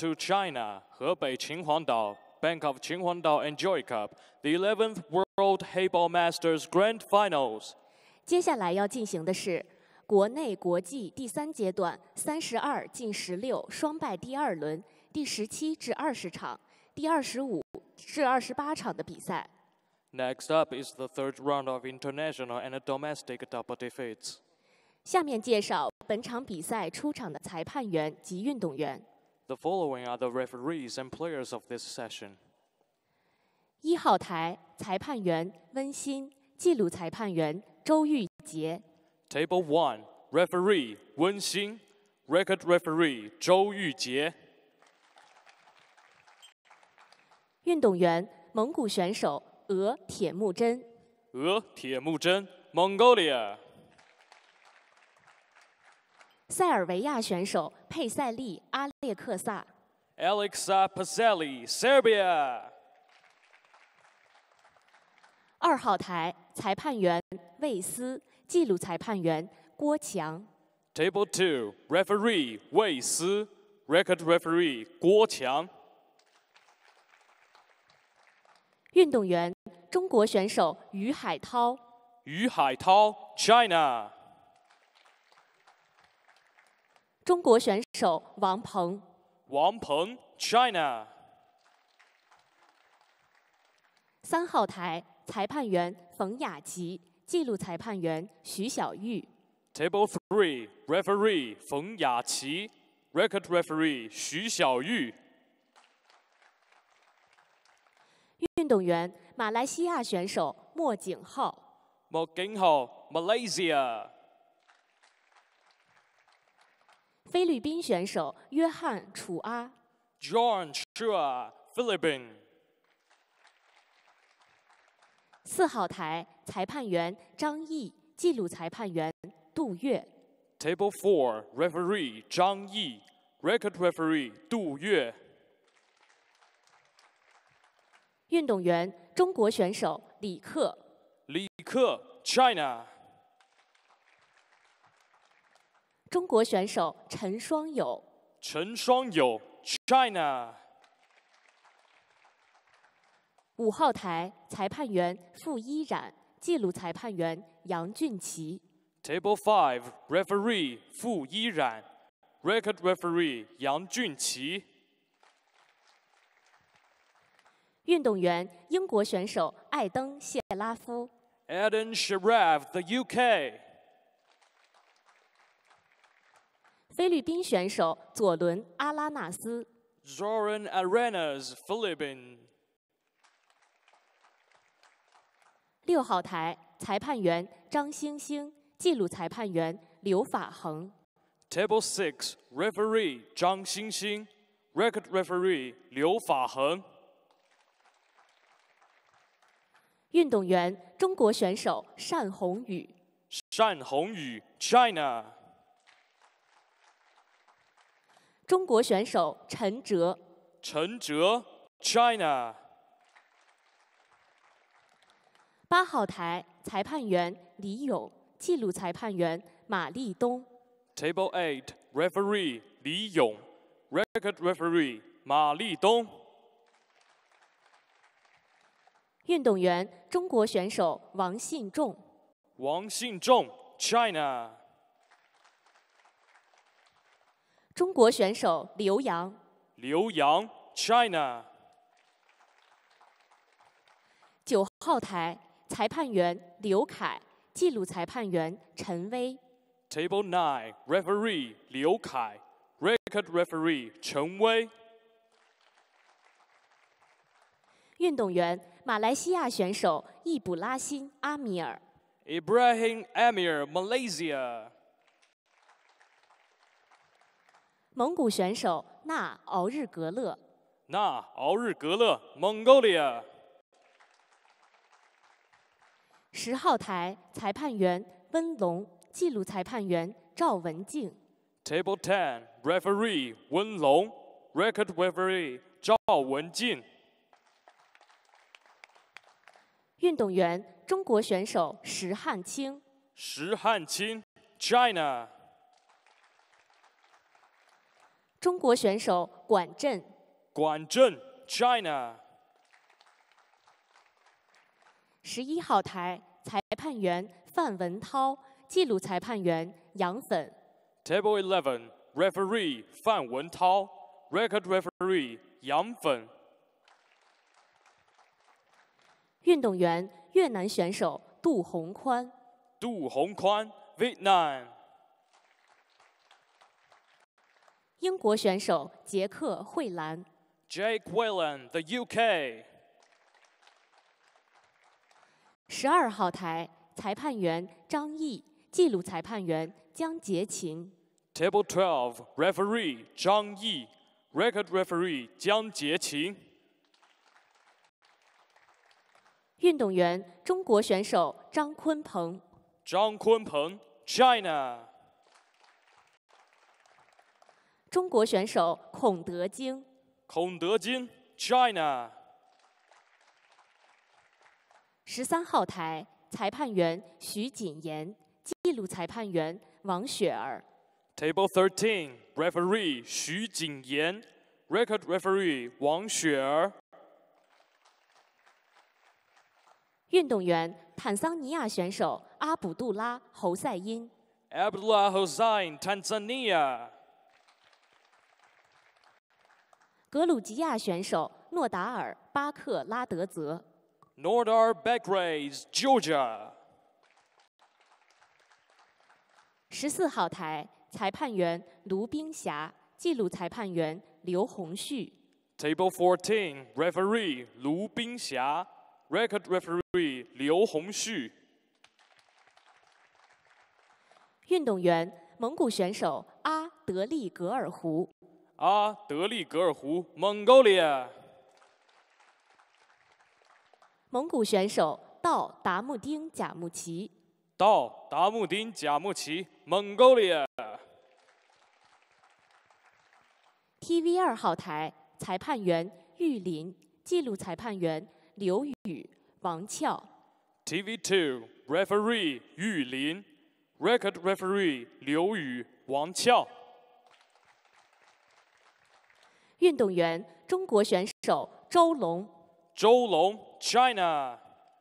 to China, 河北秦皇岛 Bank of 秦皇岛 Enjoy Cup, the 11th World Hayball Masters Grand Finals. 接下来要进行的是国内国际第3阶段32进16双败第2轮第17至20场、第25至28场的比赛。 Next up is the third round of international and domestic double defeats. 下面介绍本场比赛出场的裁判员及运动员。 The following are the referees and players of this session. 1号台裁判员温馨，记录裁判员周玉杰。 Table 1, referee 温馨 Record referee 周玉杰。 运动员蒙古选手俄铁木真。 俄铁木真 Mongolia。 塞尔维亚选手佩塞利阿列克萨。 Alexa Pacelli Serbia。 2号台裁判员魏斯，记录裁判员郭强。 Table 2, referee 魏斯 Record referee 郭强。 运动员中国选手于海涛。 于海涛 China。 中国选手王鹏。 王鹏 China。 3号台裁判员冯雅琪，记录裁判员徐小玉。 Table 3, referee 冯雅琪 Record referee 徐小玉。 运动员马来西亚选手莫景浩。 莫景浩 Malaysia。 菲律宾选手约翰楚阿。 John Chua Philippines。 4号台裁判员张毅，记录裁判员杜月。 Table 4, referee 张毅 Record referee 杜月。 运动员中国选手李克。 李克 China。 中国选手陈双友。 陈双友 China。 5号台裁判员傅依然，记录裁判员杨俊奇。 Table 5, referee 傅依然 Record referee 杨俊奇。 运动员英国选手艾登谢拉夫。 Eden Sharaf the UK。 菲律宾选手左伦阿拉纳斯。 Zoran Arenas Philippines。 6号台裁判员张星星，记录裁判员刘法恒。 Table 6, referee 张星星 Record referee 刘法恒。 运动员中国选手单宏宇。 单宏宇 China。 中国选手陈哲。 陈哲 China。 8号台裁判员李勇，记录裁判员马立东。 Table 8, referee 李勇 Record referee 马立东。 运动员中国选手王信仲。 王信仲 China。 中国选手刘洋。 刘洋 China。 9号台裁判员刘凯，记录裁判员陈威。 Table 9, referee 刘凯 Record referee 陈威。 运动员马来西亚选手易卜拉欣阿米尔。 Ibrahim Amir Malaysia。 蒙古选手纳敖日格勒。 纳敖日格勒 Mongolia。 10号台裁判员温龙，记录裁判员赵文静。 Table 10, referee 温龙 Record referee 赵文静。 运动员中国选手石汉清。 石汉清 China。 中国选手管震。 管震 China。 11号台裁判员范文涛，记录裁判员杨粉。 Table 11 Referee 范文涛 Record Referee 杨粉。 运动员越南选手杜洪宽。 杜洪宽 Vietnam。 英国选手杰克惠兰。 Jake Whelan the UK。 12号台裁判员张毅，记录裁判员江杰勤。 Table 12 Referee 张毅 Record Referee 江杰勤。 运动员中国选手张坤鹏。 张坤鹏 China。 中国选手孔德京。 孔德金 China。 13号台裁判员徐锦言，记录裁判员王雪儿。 Table 13 Referee 徐锦言 Record Referee 王雪儿。 运动员坦桑尼亚选手阿卜杜拉·侯赛因。 Abdullah Hossain Tanzania。 格鲁吉亚选手诺达尔·巴克拉德泽。 Nordar Bekrays Georgia。 14号台裁判员卢冰霞，记录裁判员刘洪旭。 Table 14 Referee 卢冰霞 Record Referee 刘洪旭。 运动员蒙古选手阿德利格尔胡。 阿德利格尔胡 Mongolia。 蒙古选手道达木丁贾木齐。 道达木丁贾木齐 Mongolia。 TV2号台裁判员玉林，记录裁判员刘宇、王俏。 TV2 Referee 玉林 Record Referee 刘宇、王俏。 运动员中国选手周龙。 周龙 China。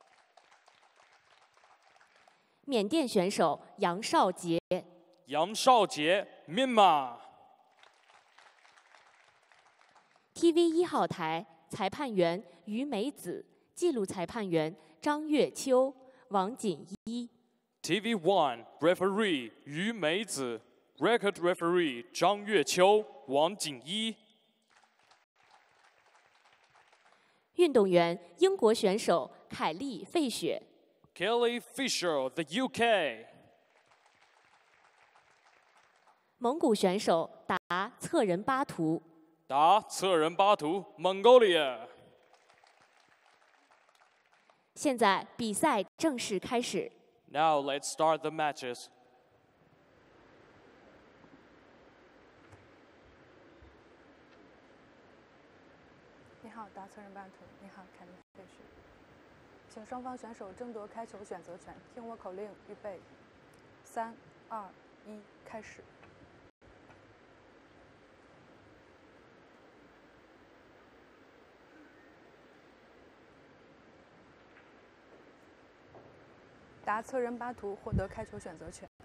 缅甸选手杨少杰。 杨少杰 Myanmar。 TV1号台裁判员于美子，记录裁判员张月秋、王锦一。 TV1 Referee 于美子 Record Referee 张月秋、王锦一。 运动员英国选手凯利·费雪。 Kelly Fisher the UK。 蒙古选手达策仁巴图。 达策仁巴图 Mongolia。 现在比赛正式开始。 Now let's start the matches. 你好，达策仁巴图。你好，凯利·费雪。请双方选手争夺开球选择权，听我口令，预备，3、2、1，开始。达策仁巴图获得开球选择权。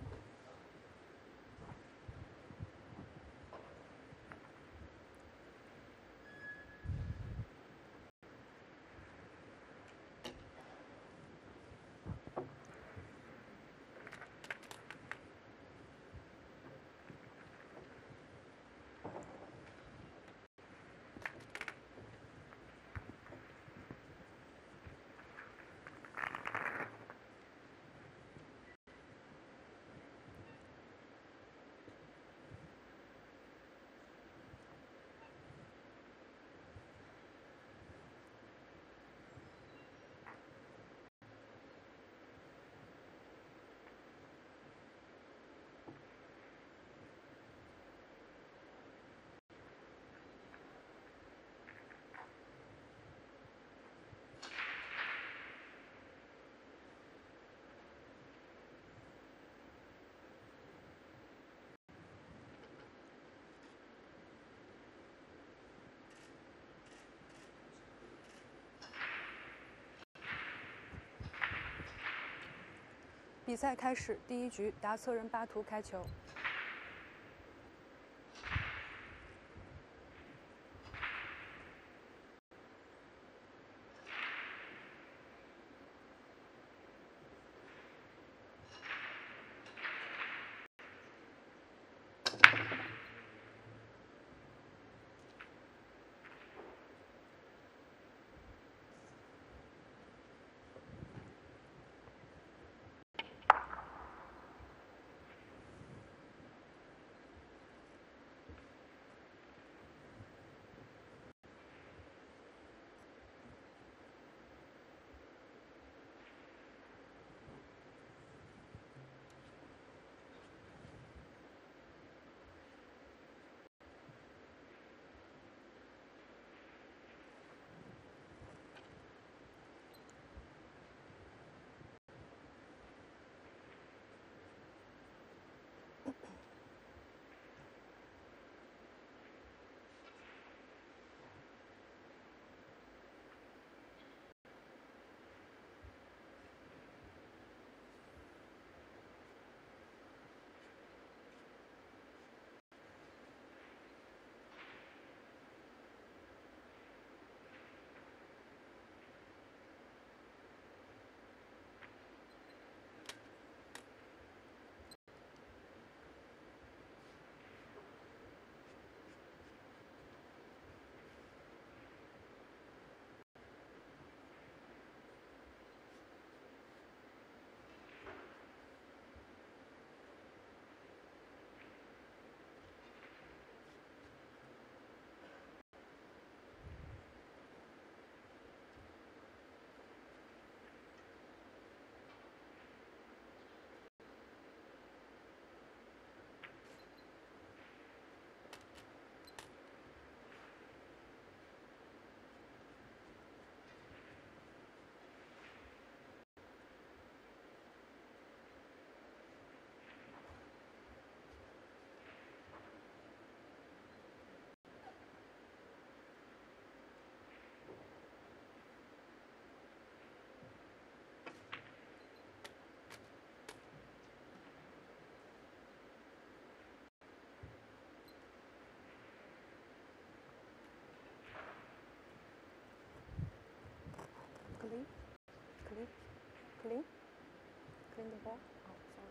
比赛开始，第一局，达策人巴图开球。Clean the ball. Oh, sorry.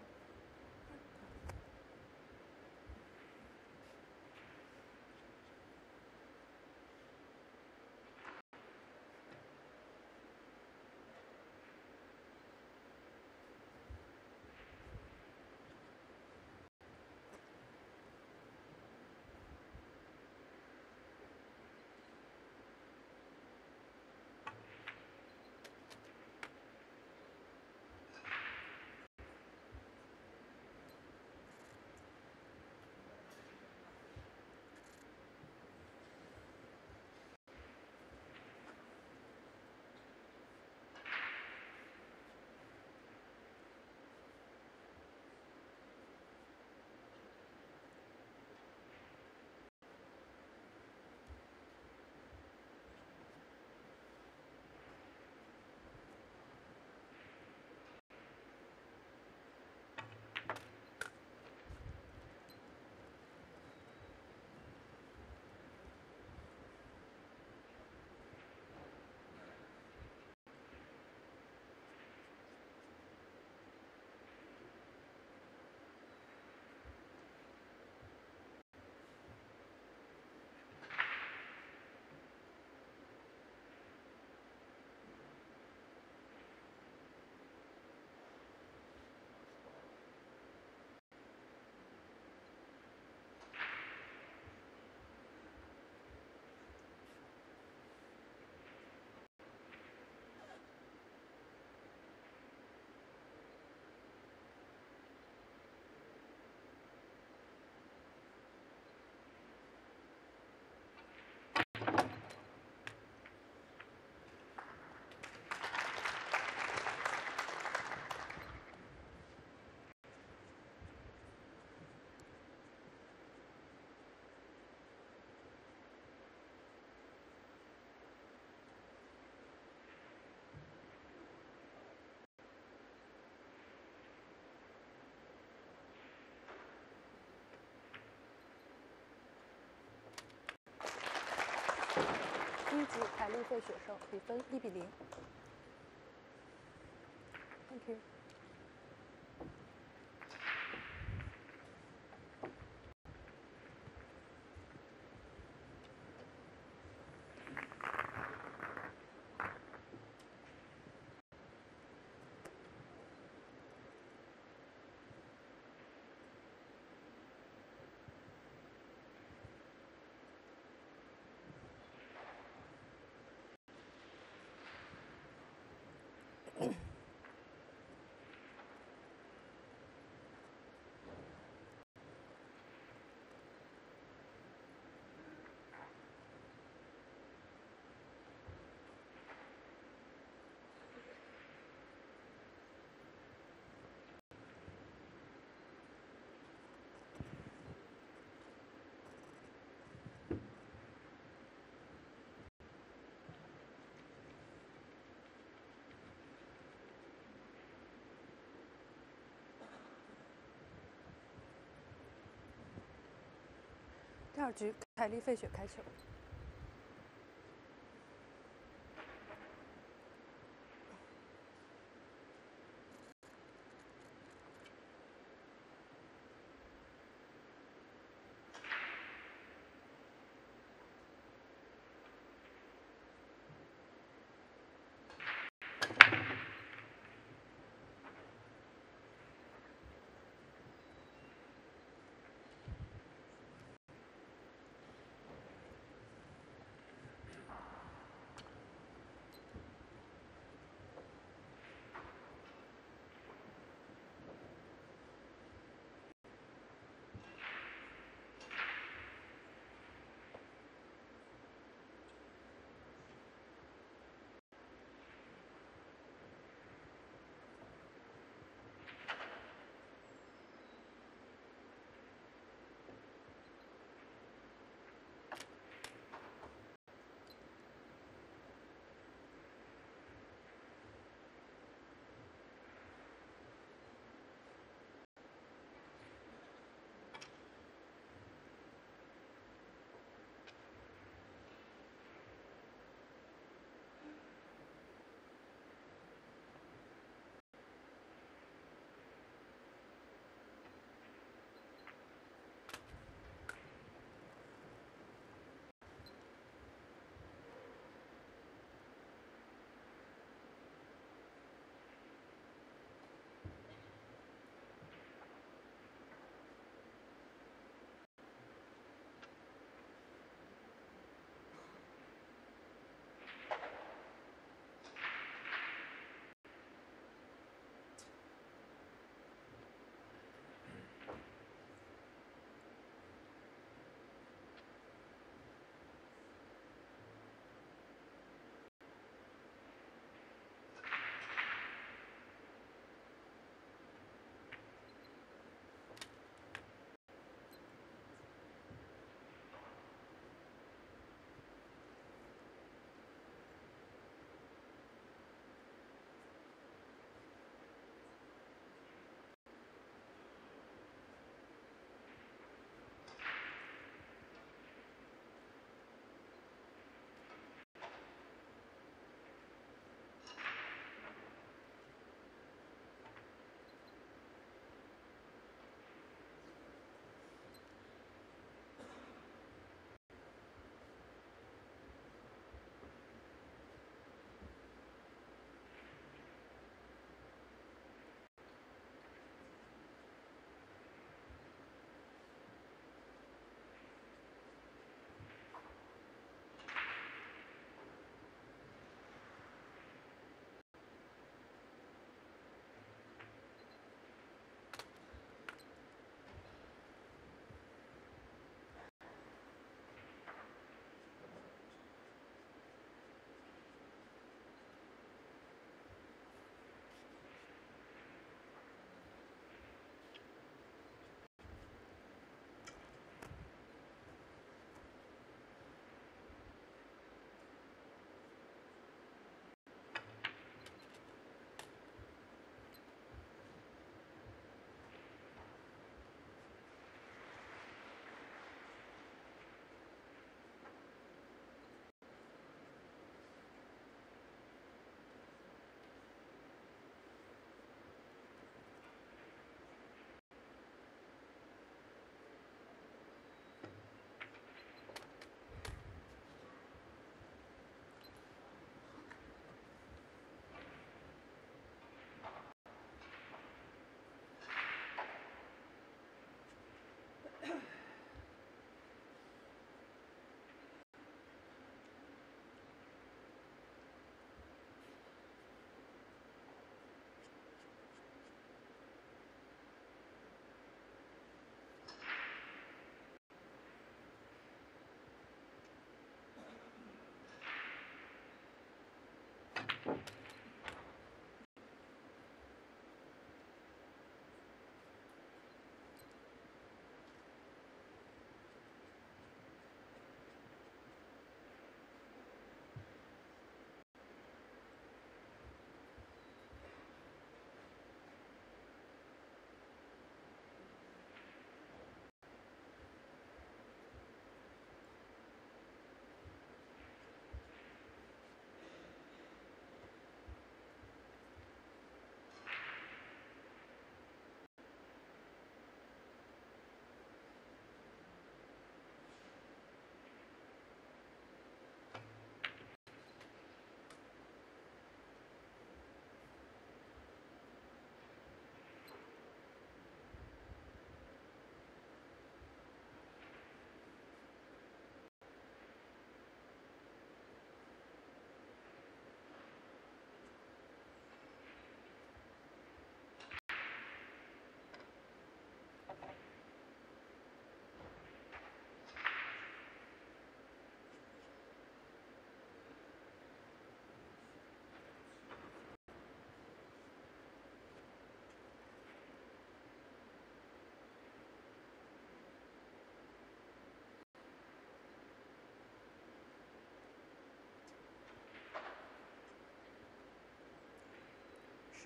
利费血胜，比分1-0。Thank you。第二局，凯利费雪开球。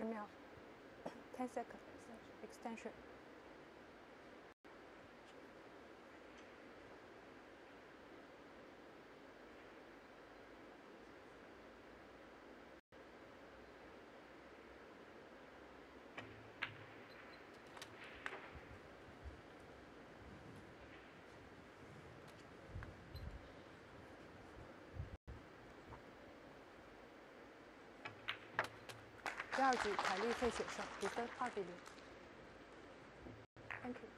10秒，10 seconds extension。第二局凯利费雪胜，比分2比0。Thank you。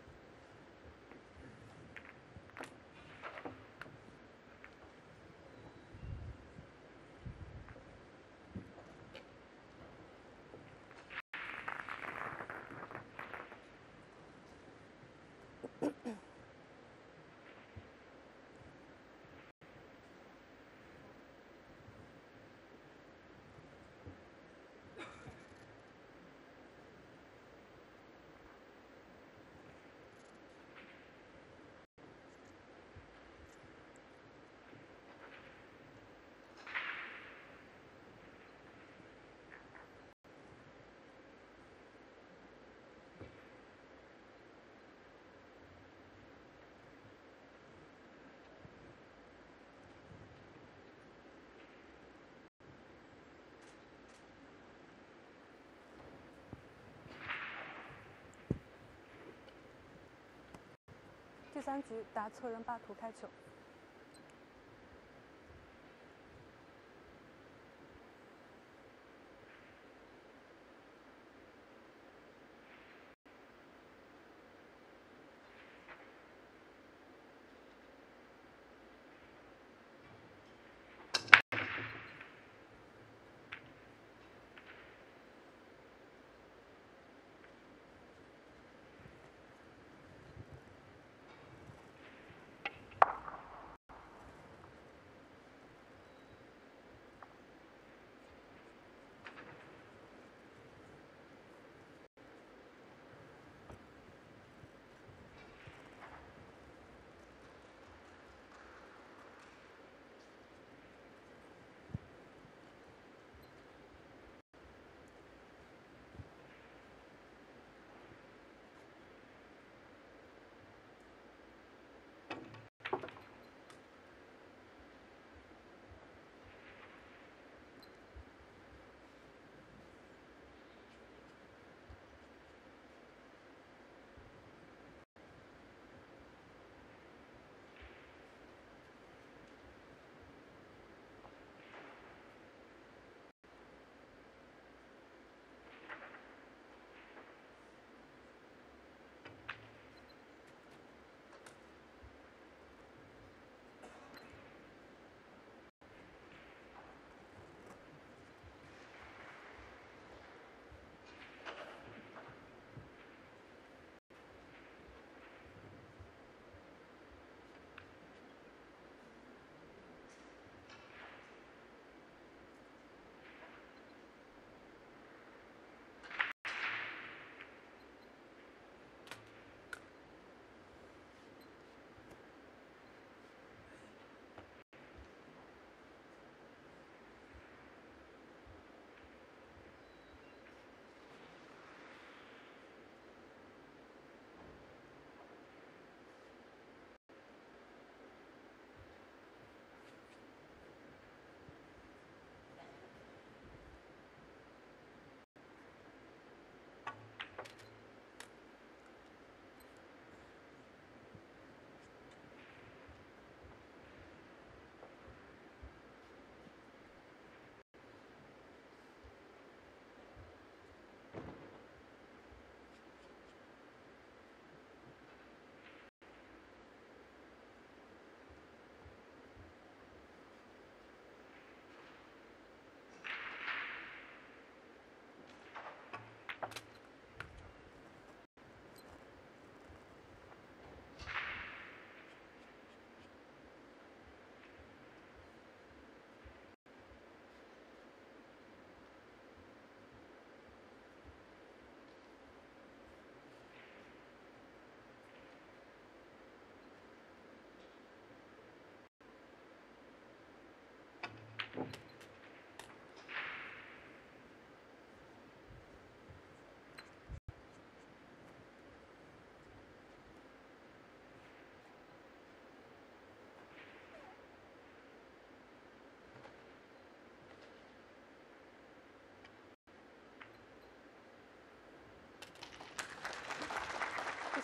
第3局达策人霸图开球。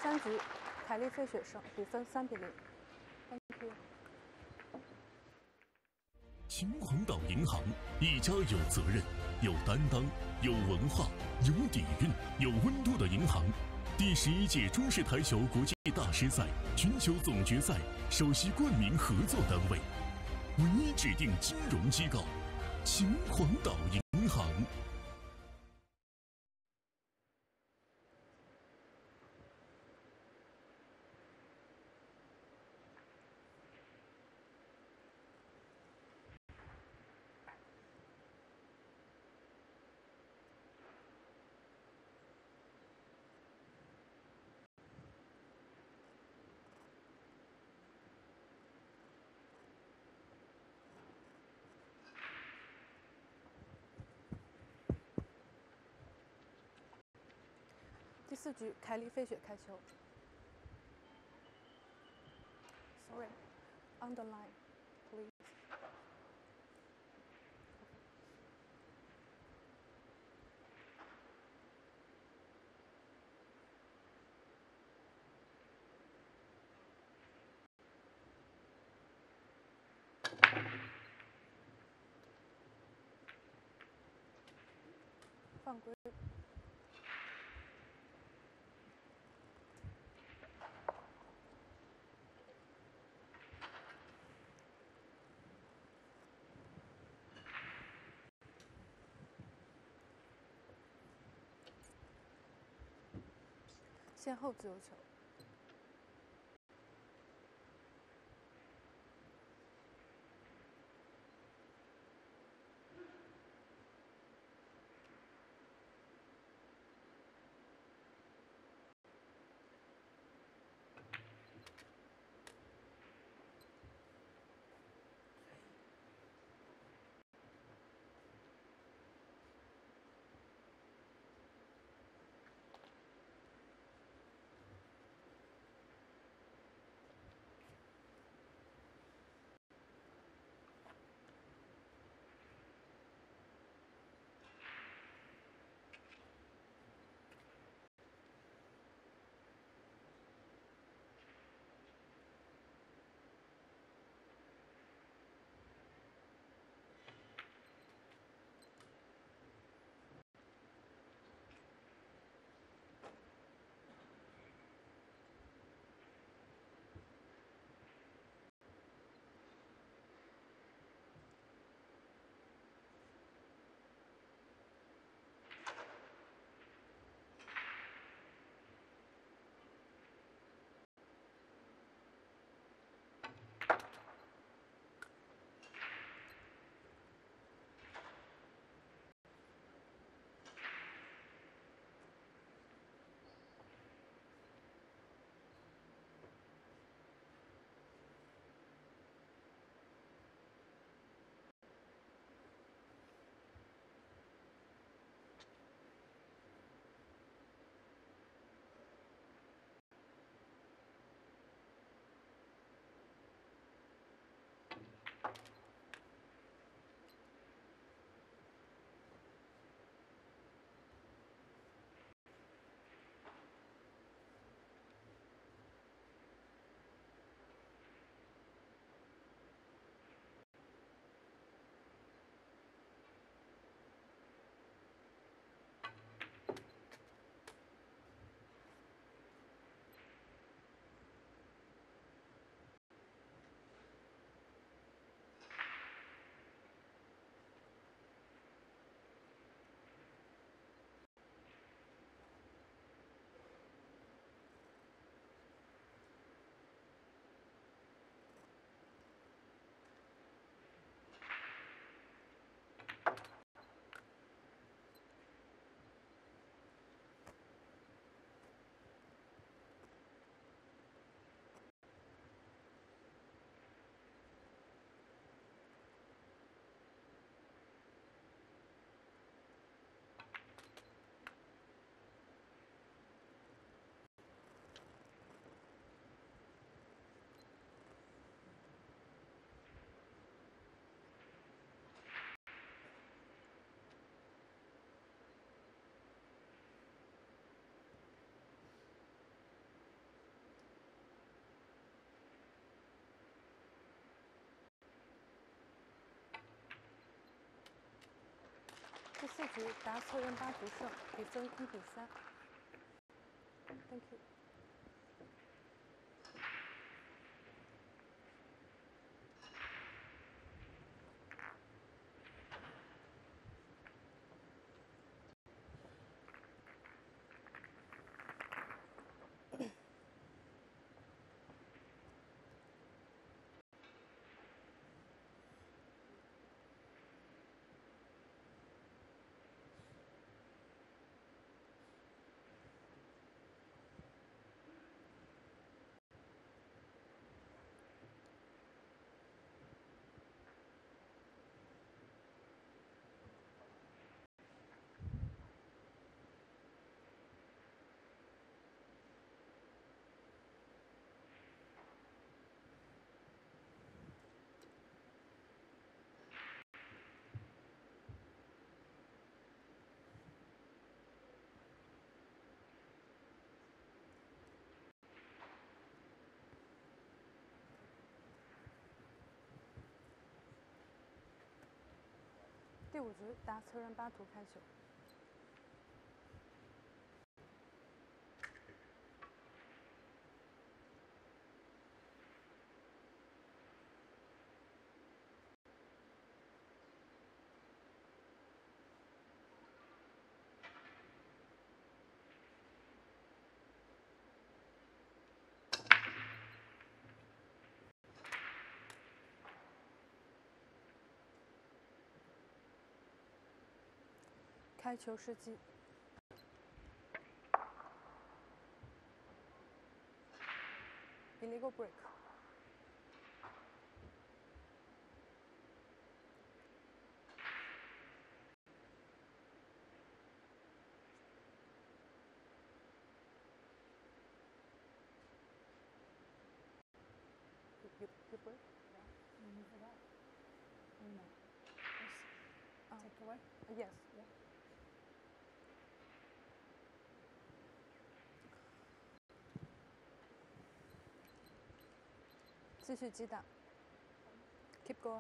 3局，凯利费雪胜，比分3比0。Thank you。 秦皇岛银行，一家有责任、有担当、有文化、有底蕴、有温度的银行。第11届中式台球国际大师赛全球总决赛首席冠名合作单位，唯一指定金融机构，秦皇岛银行。 第4局，凯利费雪开球。Sorry, on the line, please. 犯规。先后自由球。 4局达策任巴图胜，比分1比3。Thank you。第5局达策任巴图开球。开球时机。Illegal break。You break? You forgot. No. Take away? Yes. Yeah. 继续击打。Keep going。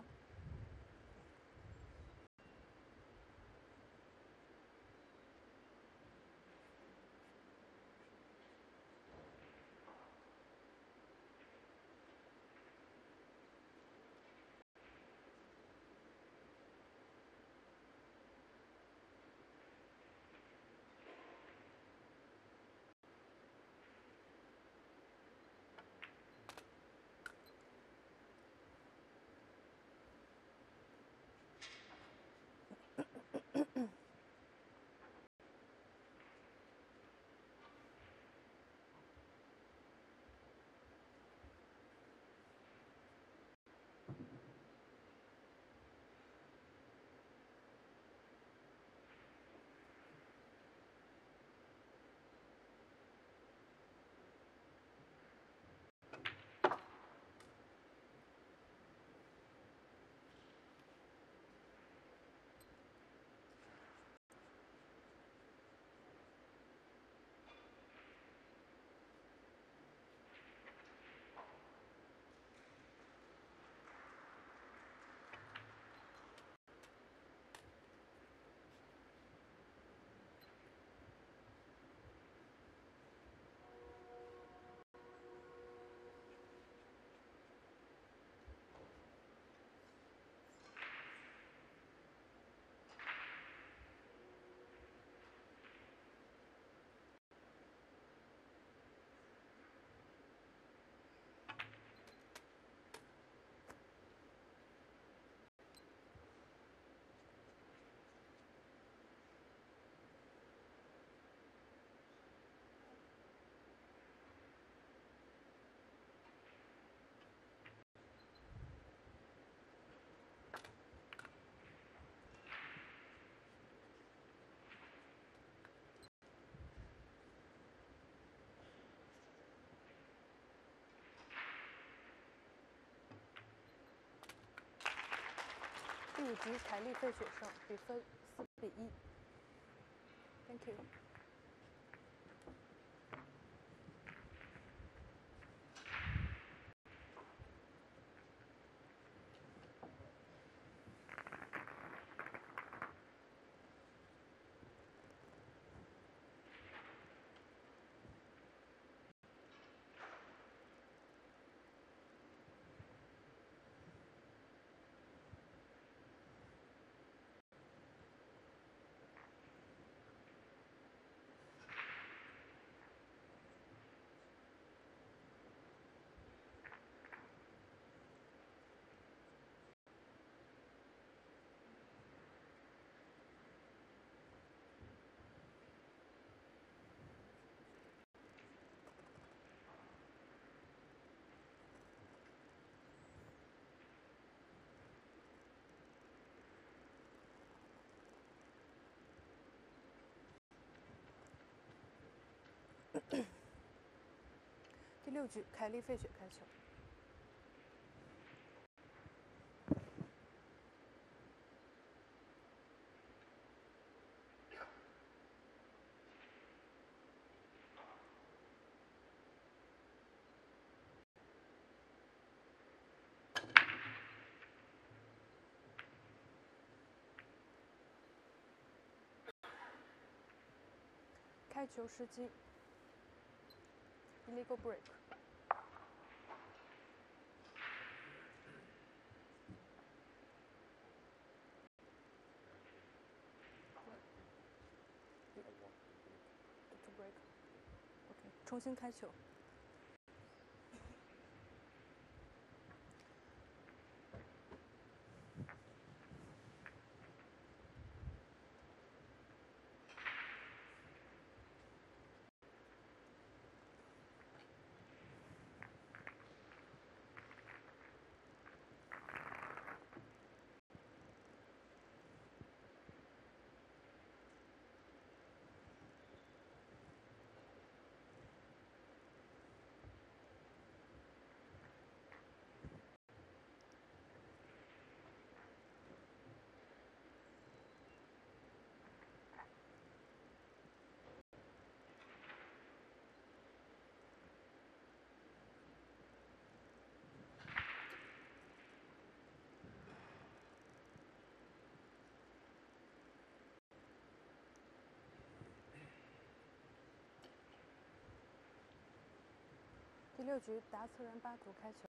第5局凯利费雪胜，比分4比1。Thank you。 第6局，凯莉·费雪开球。开球时机 ，illegal break。to break。OK， 重新开球。第6局，达策人巴图开球。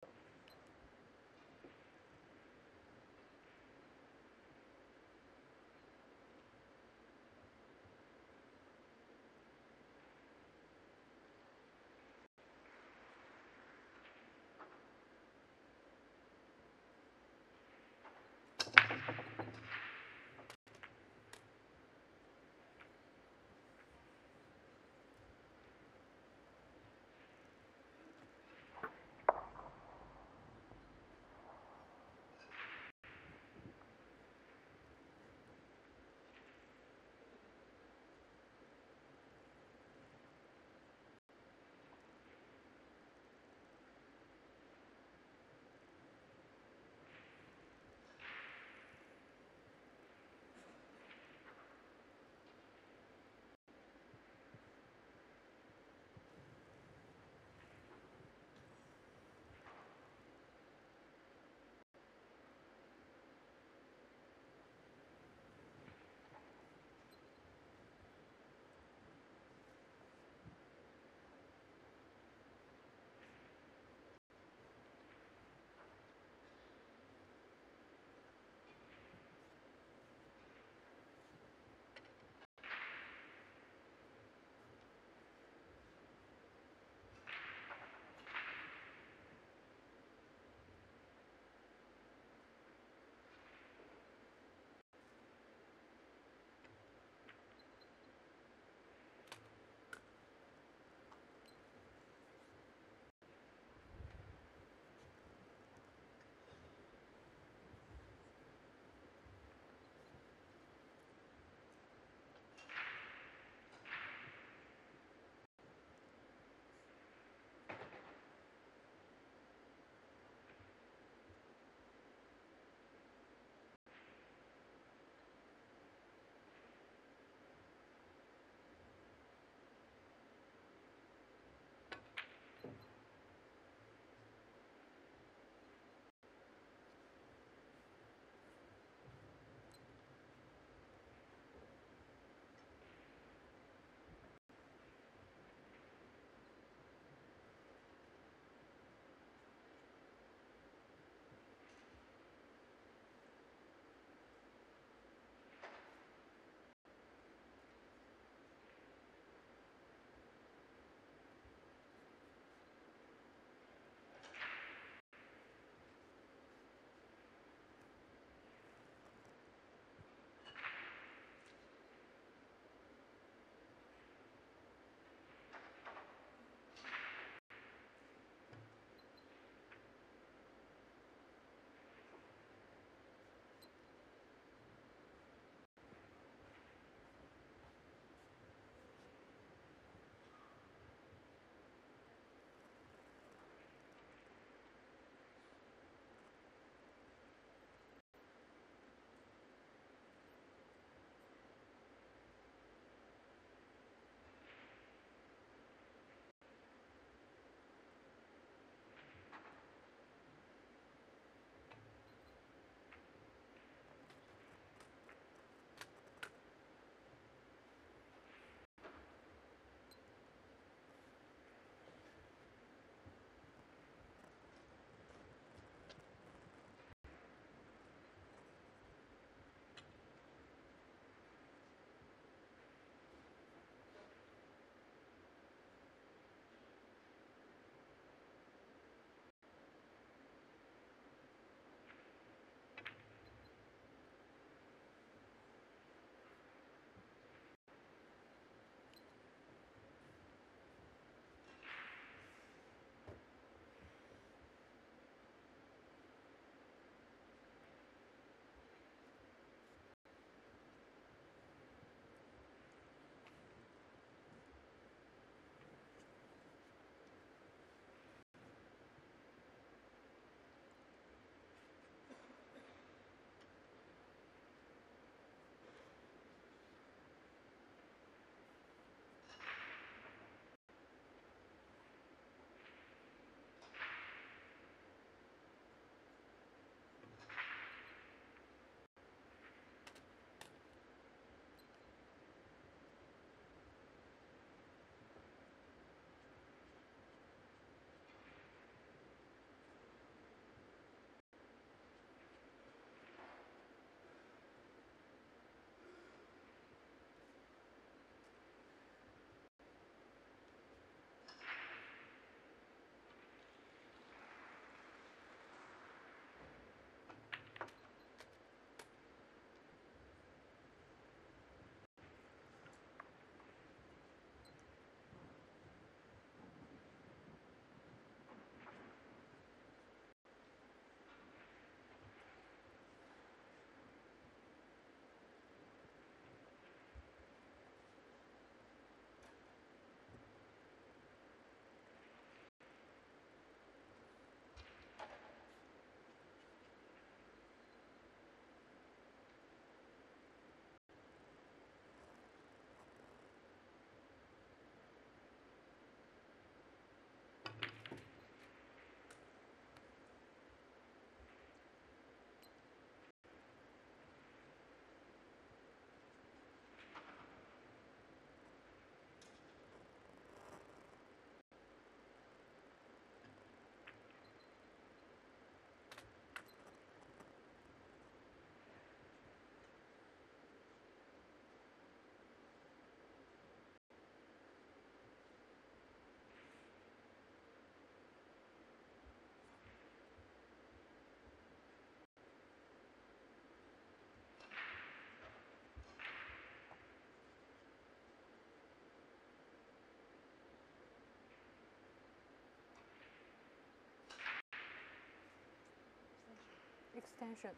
extension.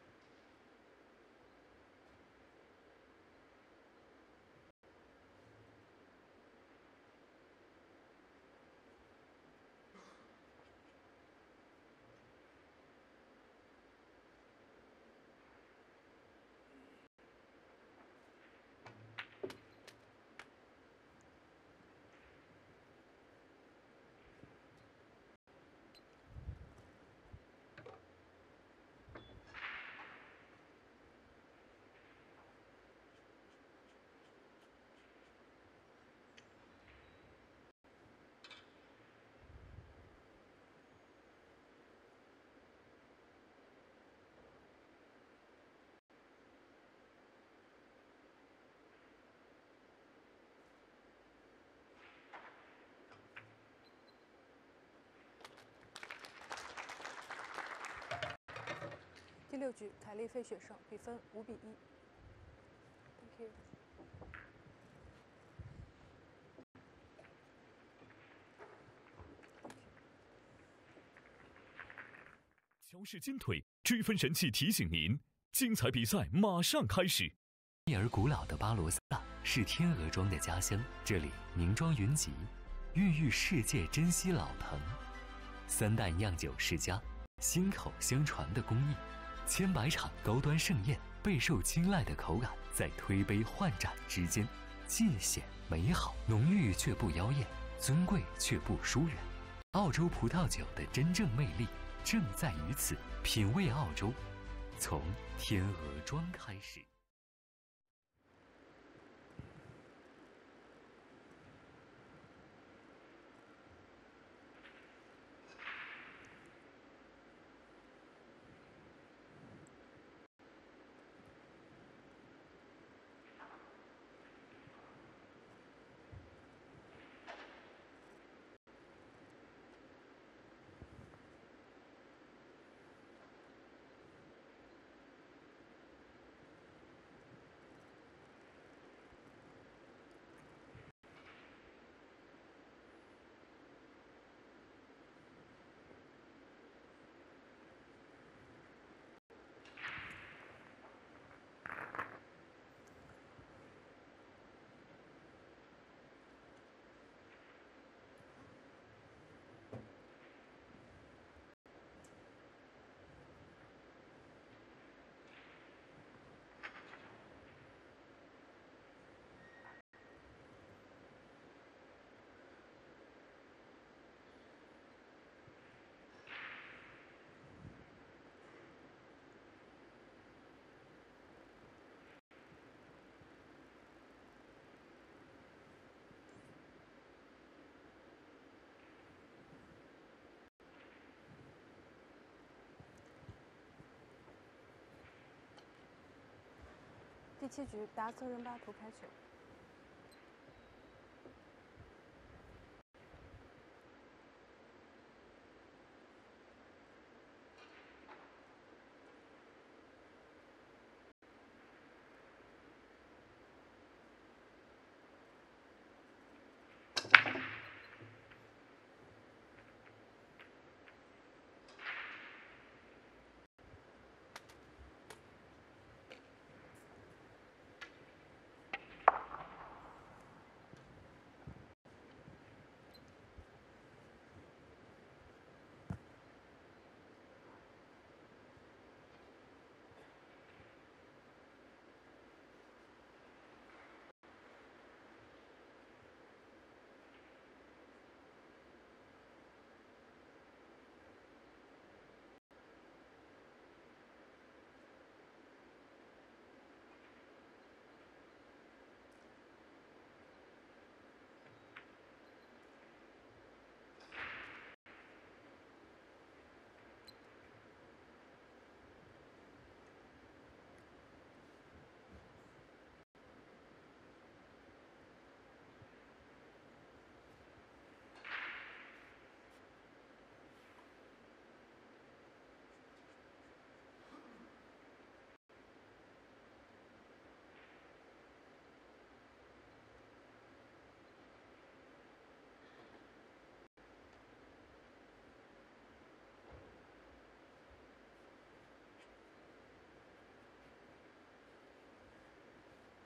第6局，凯利费雪胜，比分5比1。Thank you。 乔氏金腿追分神器提醒您，精彩比赛马上开始。 而古老的巴罗萨是天鹅庄的家乡，这里名庄云集，孕育世界珍稀老藤。3代酿酒世家，薪口相传的工艺，千百场高端盛宴，备受青睐的口感，在推杯换盏之间，尽显美好，浓郁却不妖艳，尊贵却不疏远。澳洲葡萄酒的真正魅力正在于此，品味澳洲，从天鹅庄开始。 第7局，达策任巴图开球。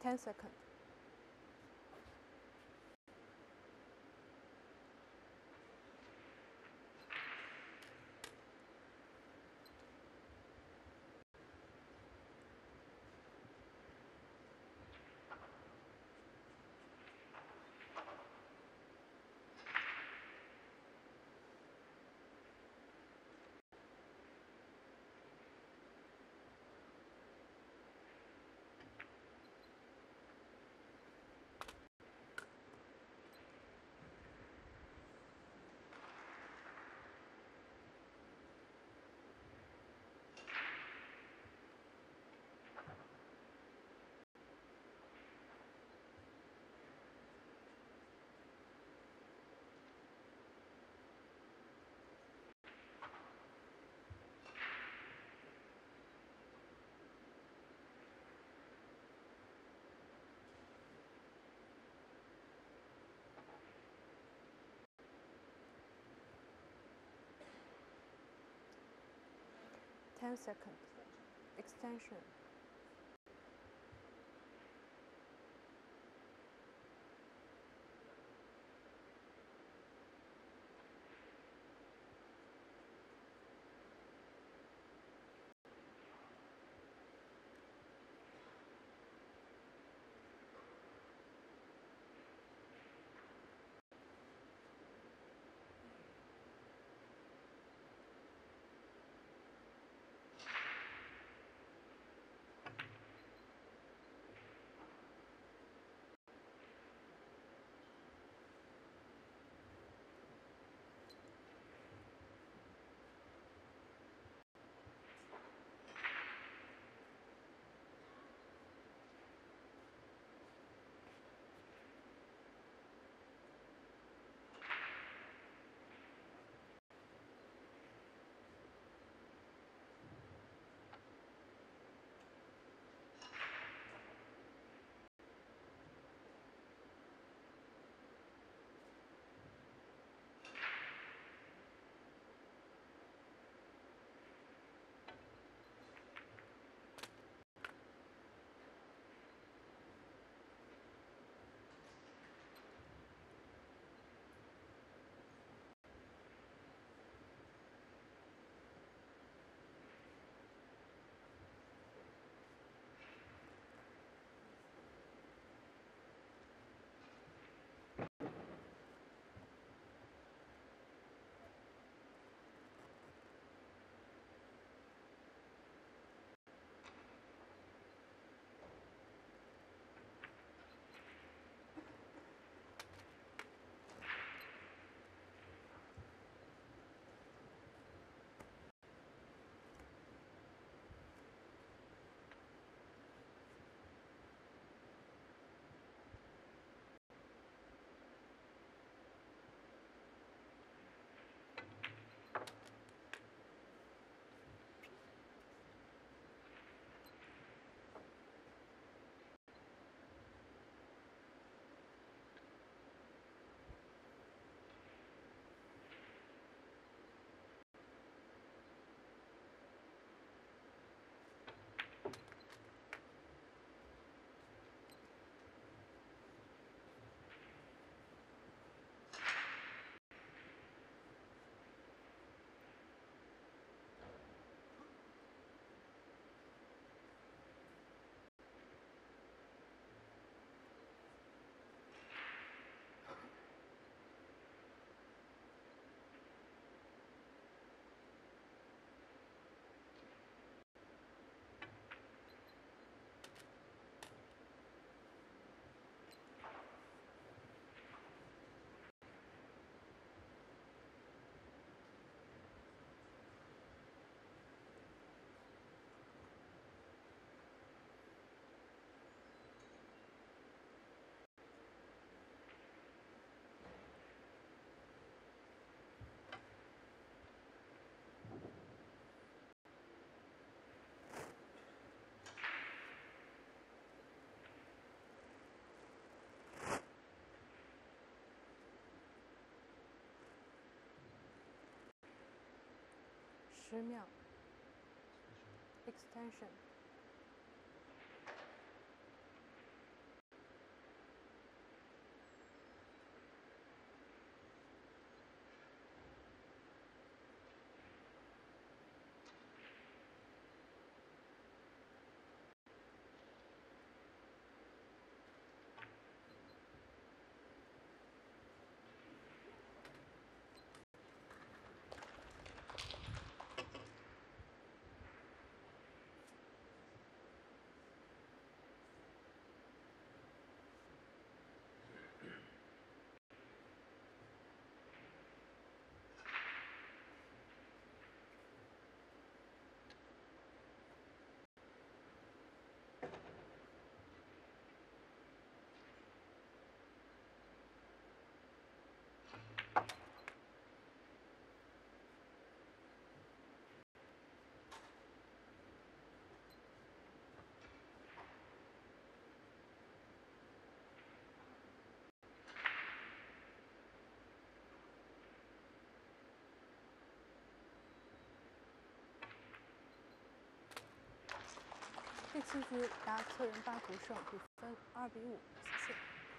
10 seconds. Ten seconds. Extension.10秒。Extension。 7局达策人巴图胜，比分2比5，谢谢。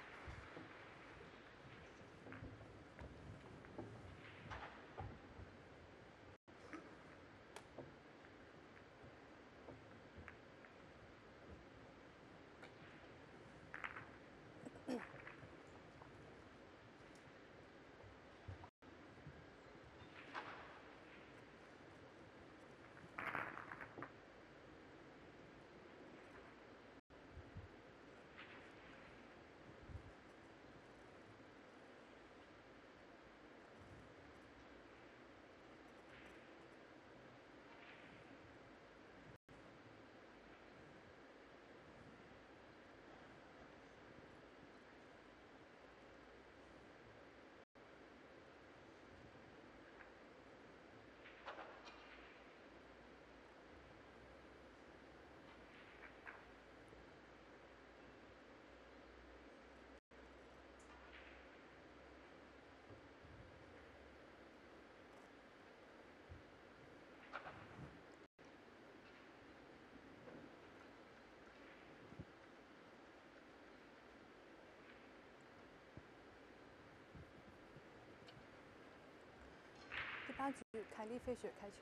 第8局，凯莉费雪开球。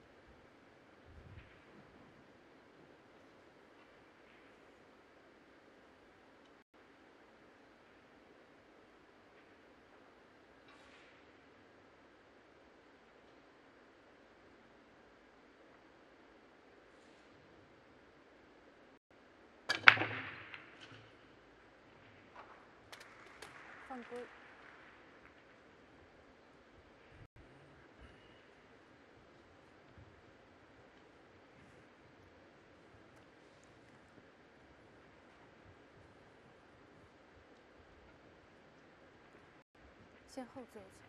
犯规。先后自由球。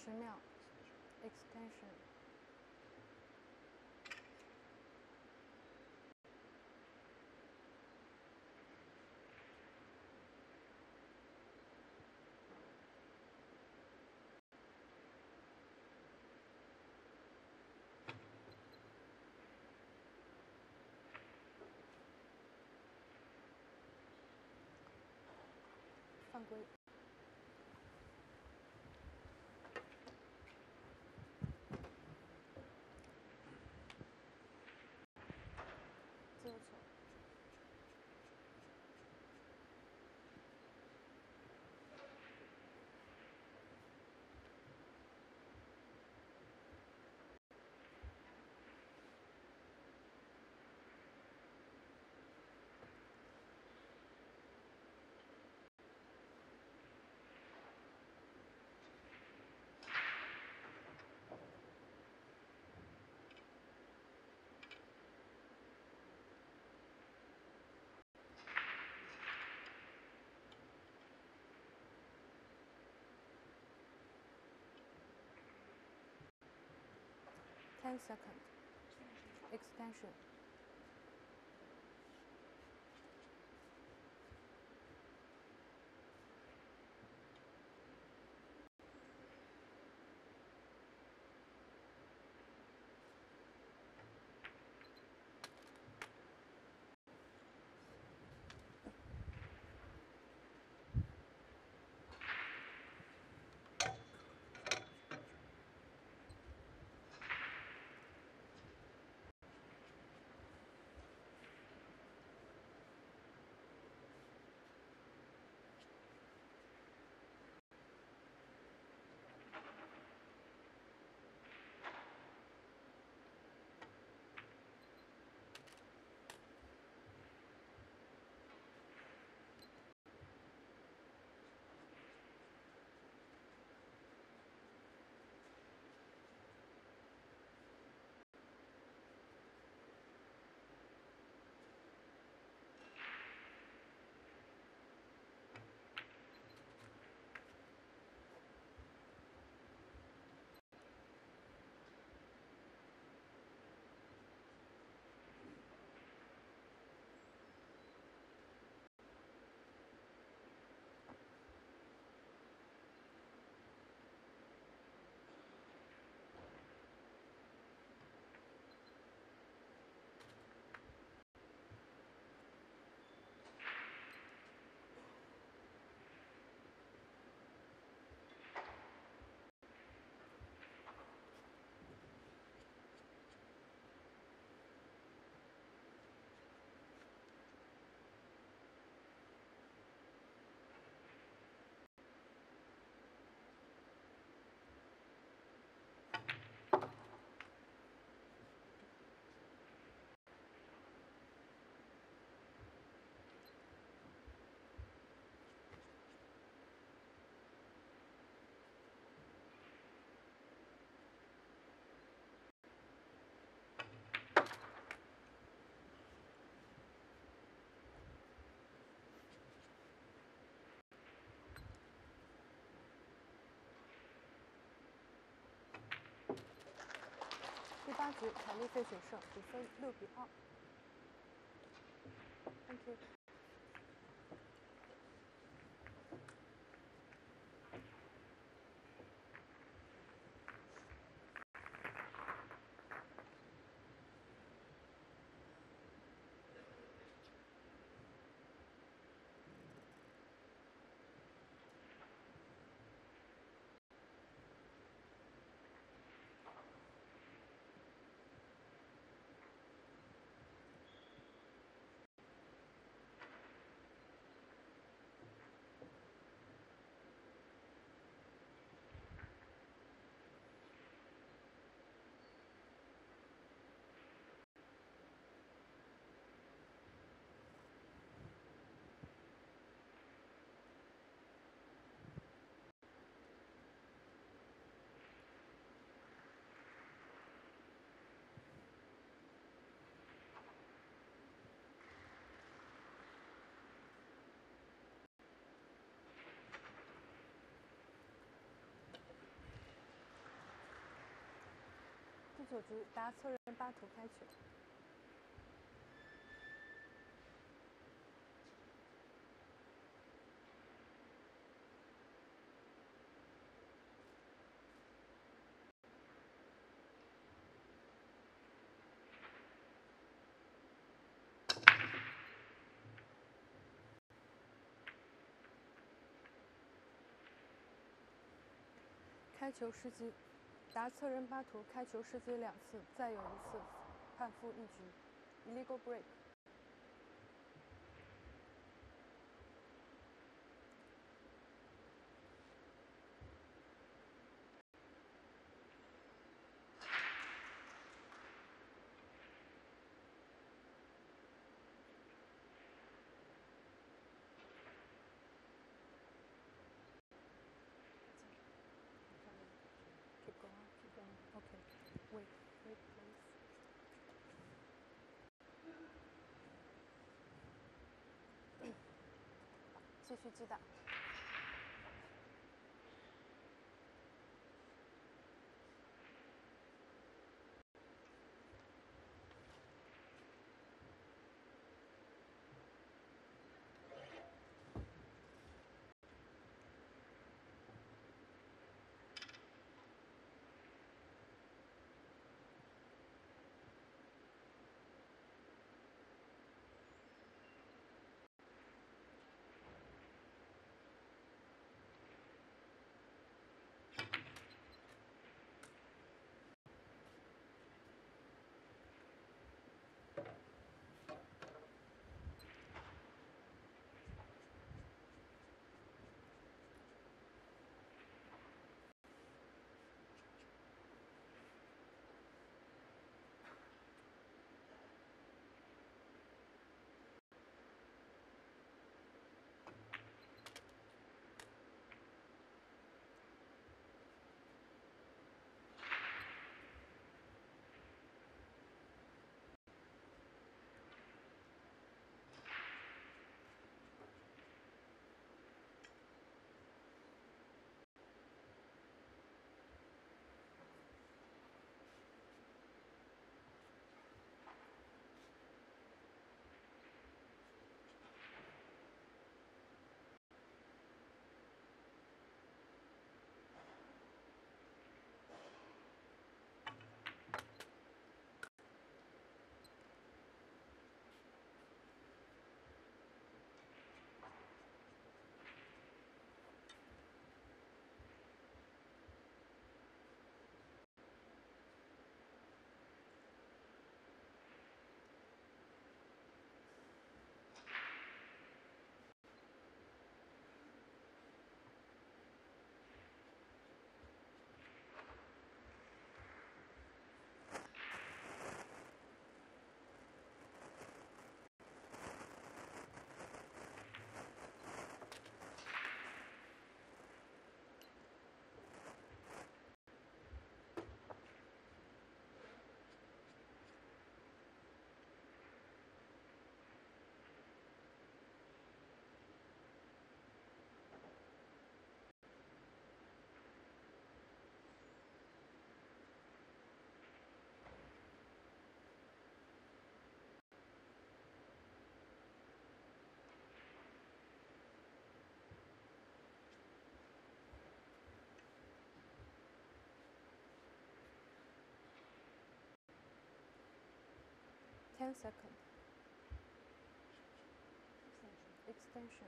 10秒 extension。犯规。自由球。10 seconds. Extension.第8局凯利费雪胜，比分6比2。Thank you. 第9局达策人巴图开球。开球失机，达策人巴图开球失机2次，再有1次判负1局 ，illegal break。Keep going, keep going. Okay, wait, wait, please. 继续击打。10 seconds. Extension.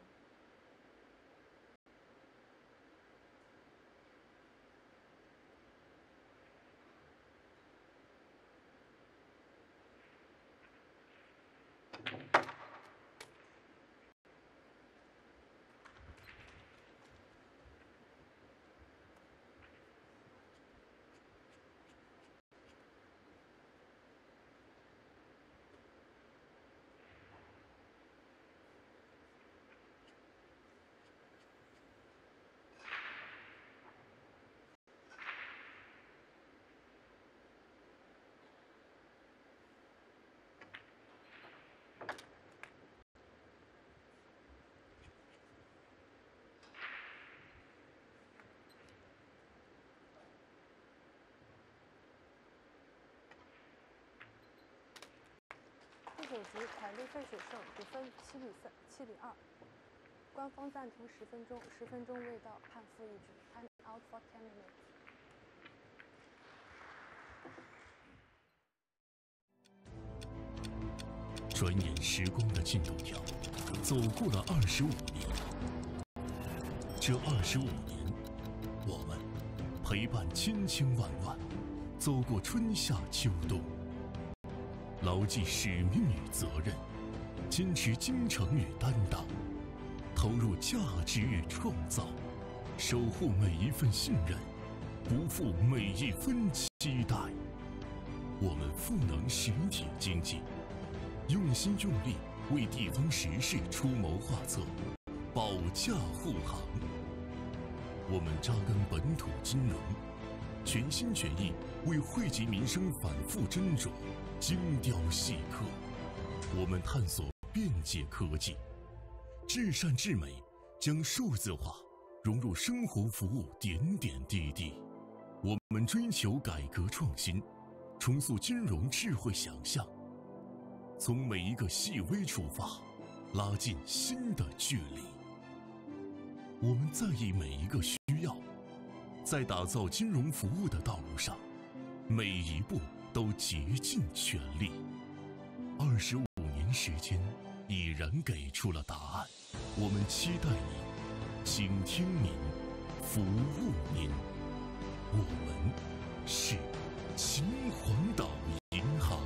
9局，凯利费雪胜，比分7-2。官方暂停10分钟，10分钟未到，判负1局 ，Time out for 10 minutes。 转眼时光的进度条，走过了25年。这25年，我们陪伴千千万万，走过春夏秋冬，牢记使命与责任，坚持精诚与担当，投入价值与创造，守护每一份信任，不负每一分期待。我们赋能实体经济，用心用力为地方时事出谋划策，保驾护航。我们扎根本土金融，全心全意为惠及民生反复斟酌，精雕细刻。我们探索便捷科技，至善至美，将数字化融入生活服务点点滴滴。我们追求改革创新，重塑金融智慧想象，从每一个细微出发，拉近新的距离。我们在意每一个需要，在打造金融服务的道路上，每一步都竭尽全力。25年时间已然给出了答案，我们期待您，倾听您，服务您。我们是秦皇岛银行。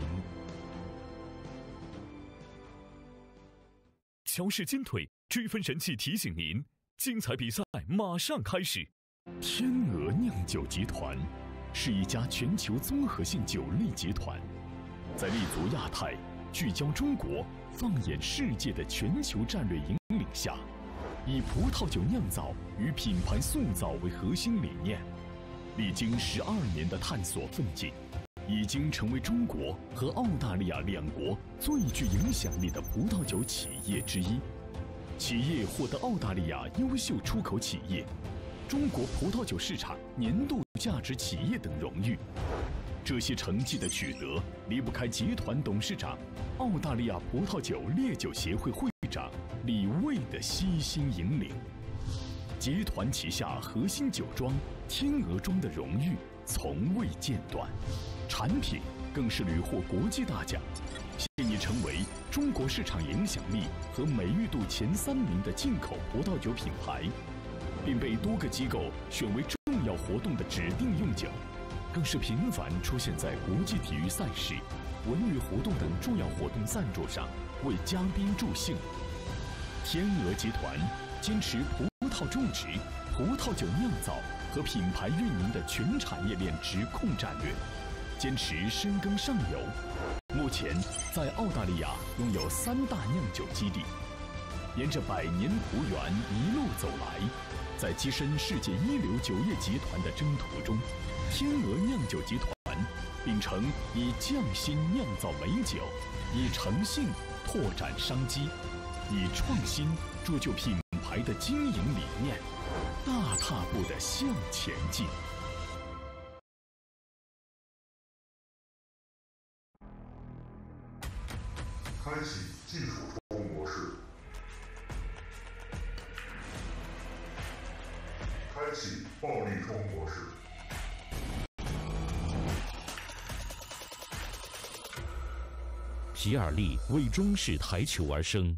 乔氏金腿追分神器提醒您，精彩比赛马上开始。天鹅酿酒集团是一家全球综合性酒类集团，在立足亚太、聚焦中国、放眼世界的全球战略引领下，以葡萄酒酿造与品牌塑造为核心理念，历经12年的探索奋进，已经成为中国和澳大利亚两国最具影响力的葡萄酒企业之一。企业获得澳大利亚优秀出口企业、中国葡萄酒市场年度价值企业等荣誉。这些成绩的取得离不开集团董事长、澳大利亚葡萄酒烈酒协会会长李卫的悉心引领。集团旗下核心酒庄天鹅庄的荣誉从未间断，产品更是屡获国际大奖，现已成为中国市场影响力和美誉度前3名的进口葡萄酒品牌，并被多个机构选为重要活动的指定用酒，更是频繁出现在国际体育赛事、文娱活动等重要活动赞助上，为嘉宾助兴。天鹅集团坚持葡萄种植、葡萄酒酿造和品牌运营的全产业链直控战略，坚持深耕上游。目前在澳大利亚拥有3大酿酒基地，沿着百年葡园一路走来，在跻身世界一流酒业集团的征途中，天鹅酿酒集团秉承以匠心酿造美酒，以诚信拓展商机，以创新铸就品牌的经营理念，大踏步地向前进。 开启技术冲模式，开启暴力冲模式。 皮尔利为中式台球而生。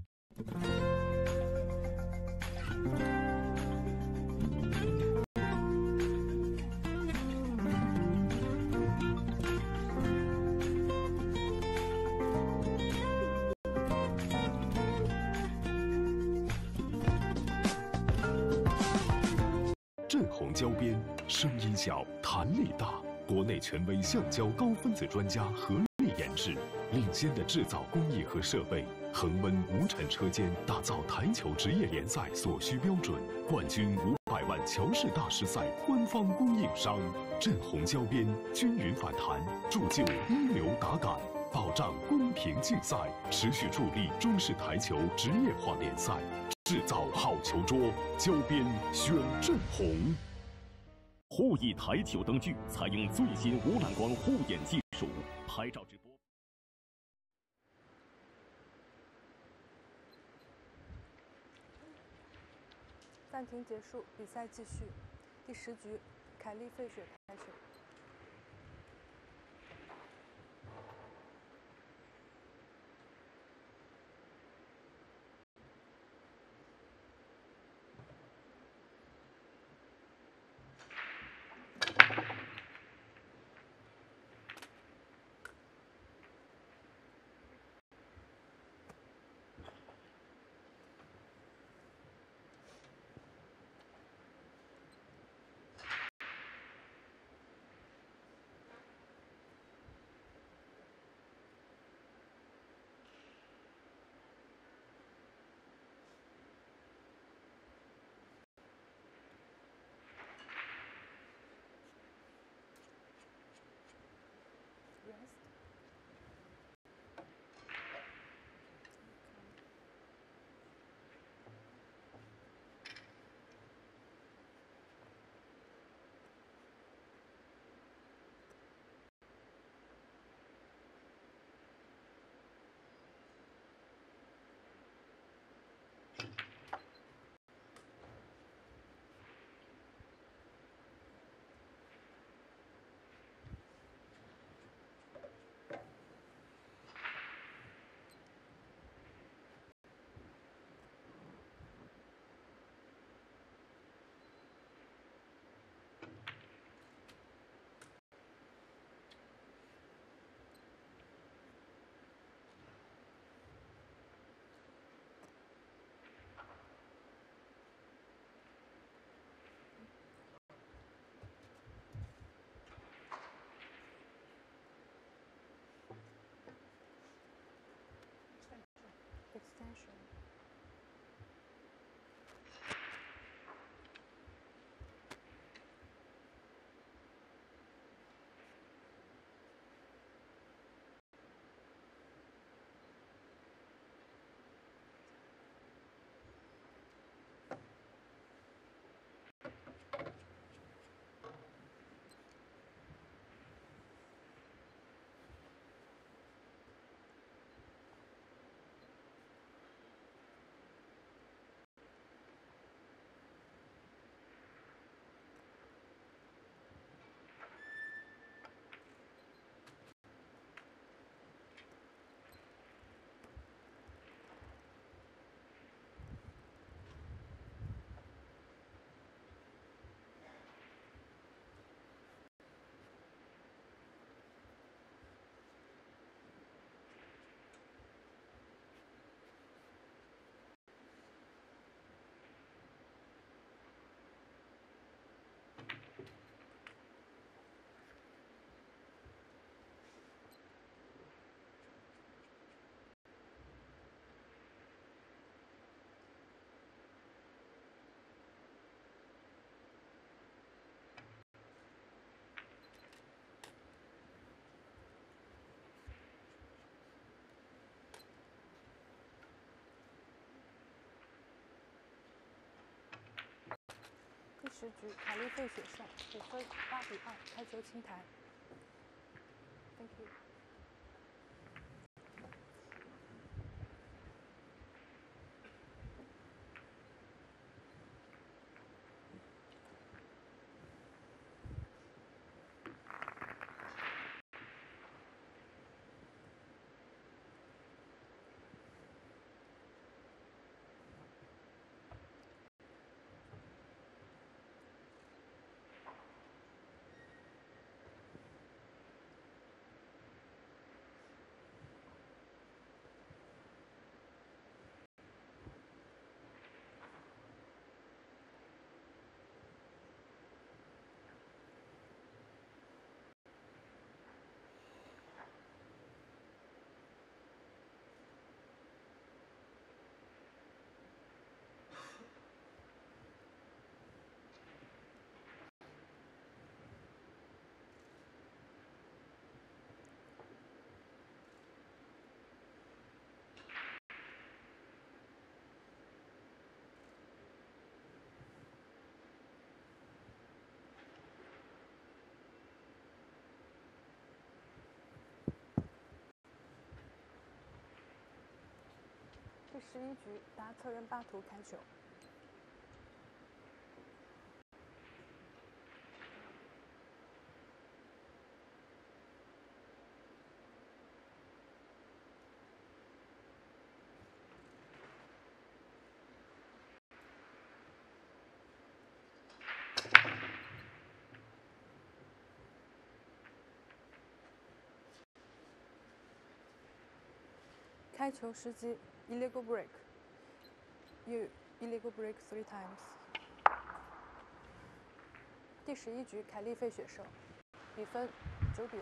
正红胶边，声音小，弹力大，国内权威橡胶高分子专家合力研制，领先的制造工艺和设备，恒温无尘车间打造台球职业联赛所需标准，冠军500万乔氏大师赛官方供应商。正红胶边均匀反弹，铸就一流打感，保障公平竞赛，持续助力中式台球职业化联赛。制造好球桌，胶边选正红。 护翼台球灯具采用最新无蓝光护眼技术，拍照直播。 暂停结束，比赛继续。第10局，凯利·费雪开球。Extension.第10局，凯利·费雪胜，5分8比2，开球清台。Thank you。第11局，达策任巴图开球。 开球时机 illegal break. You illegal break 3 times. 第11局凯利费雪胜，比分9-2。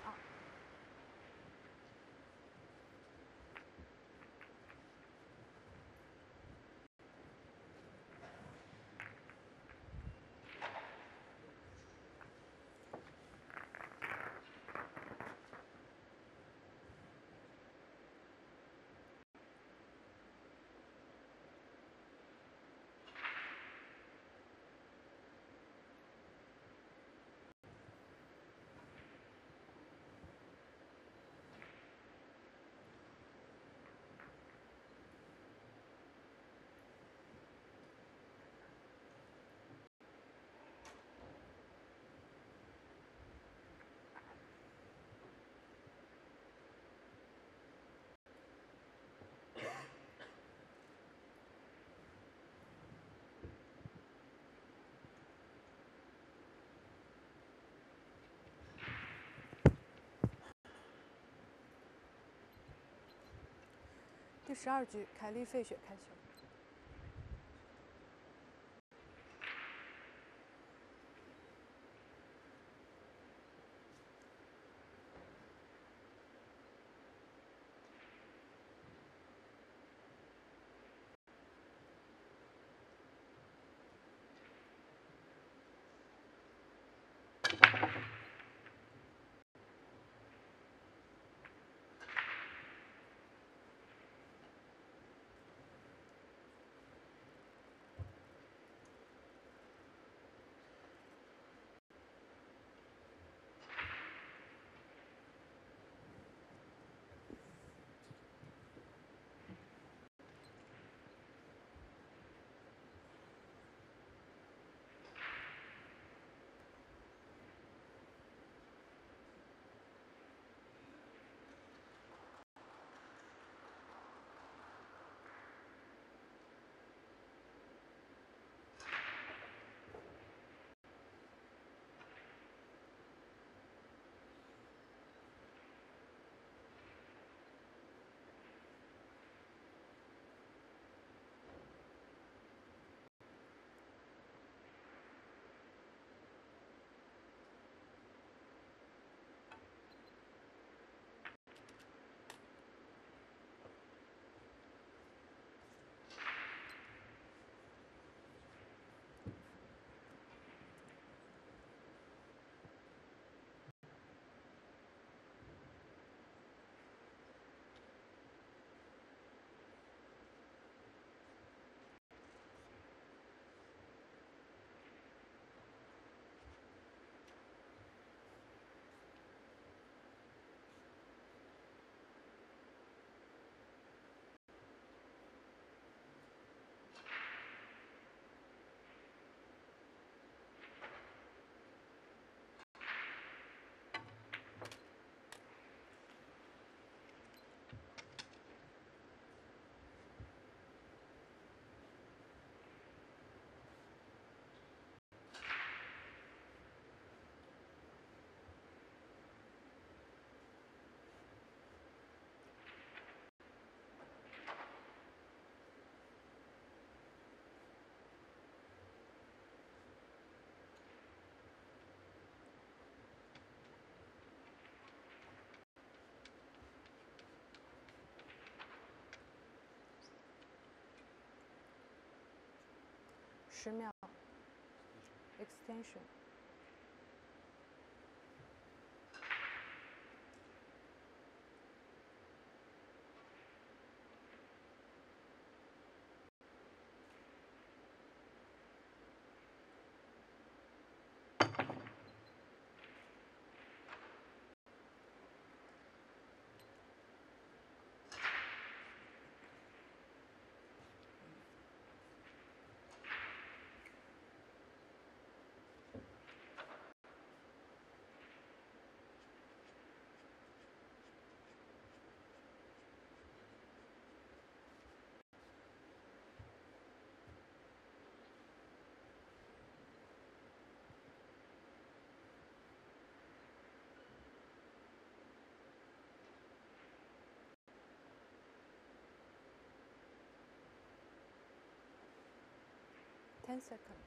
第12局凯利费雪开球。10秒 extension。 10 seconds.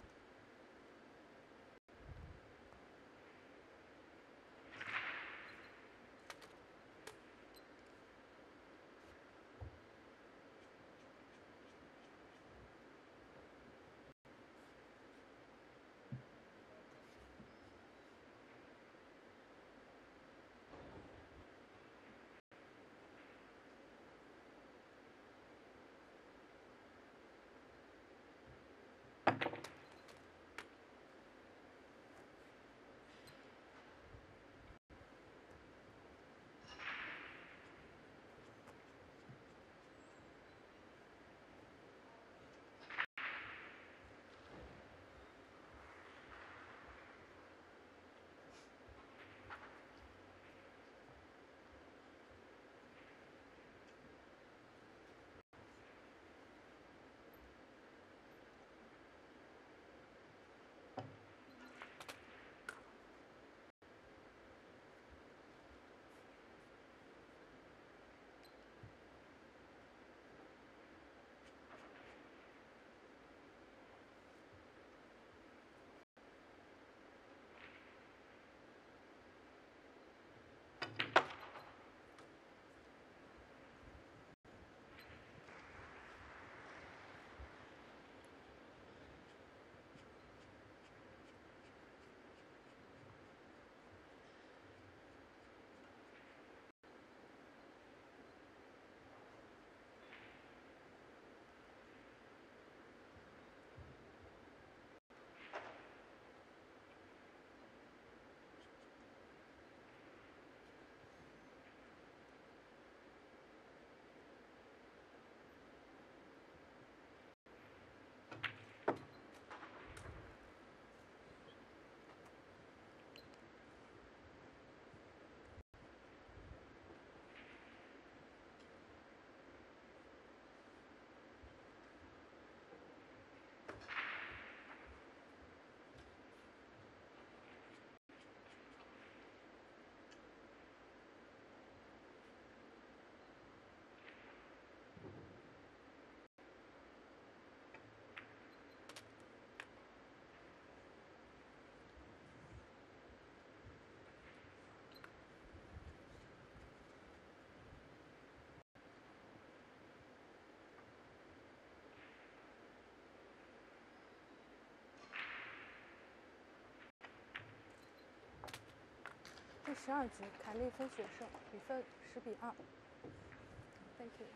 第12局，凯利分雪胜，比分10比2。Thank you。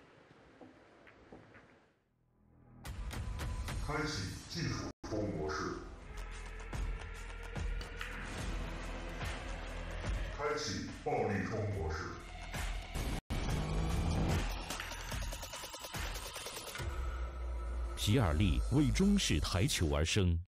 开启技术冲模式。开启暴力冲模式。 皮尔利为中式台球而生。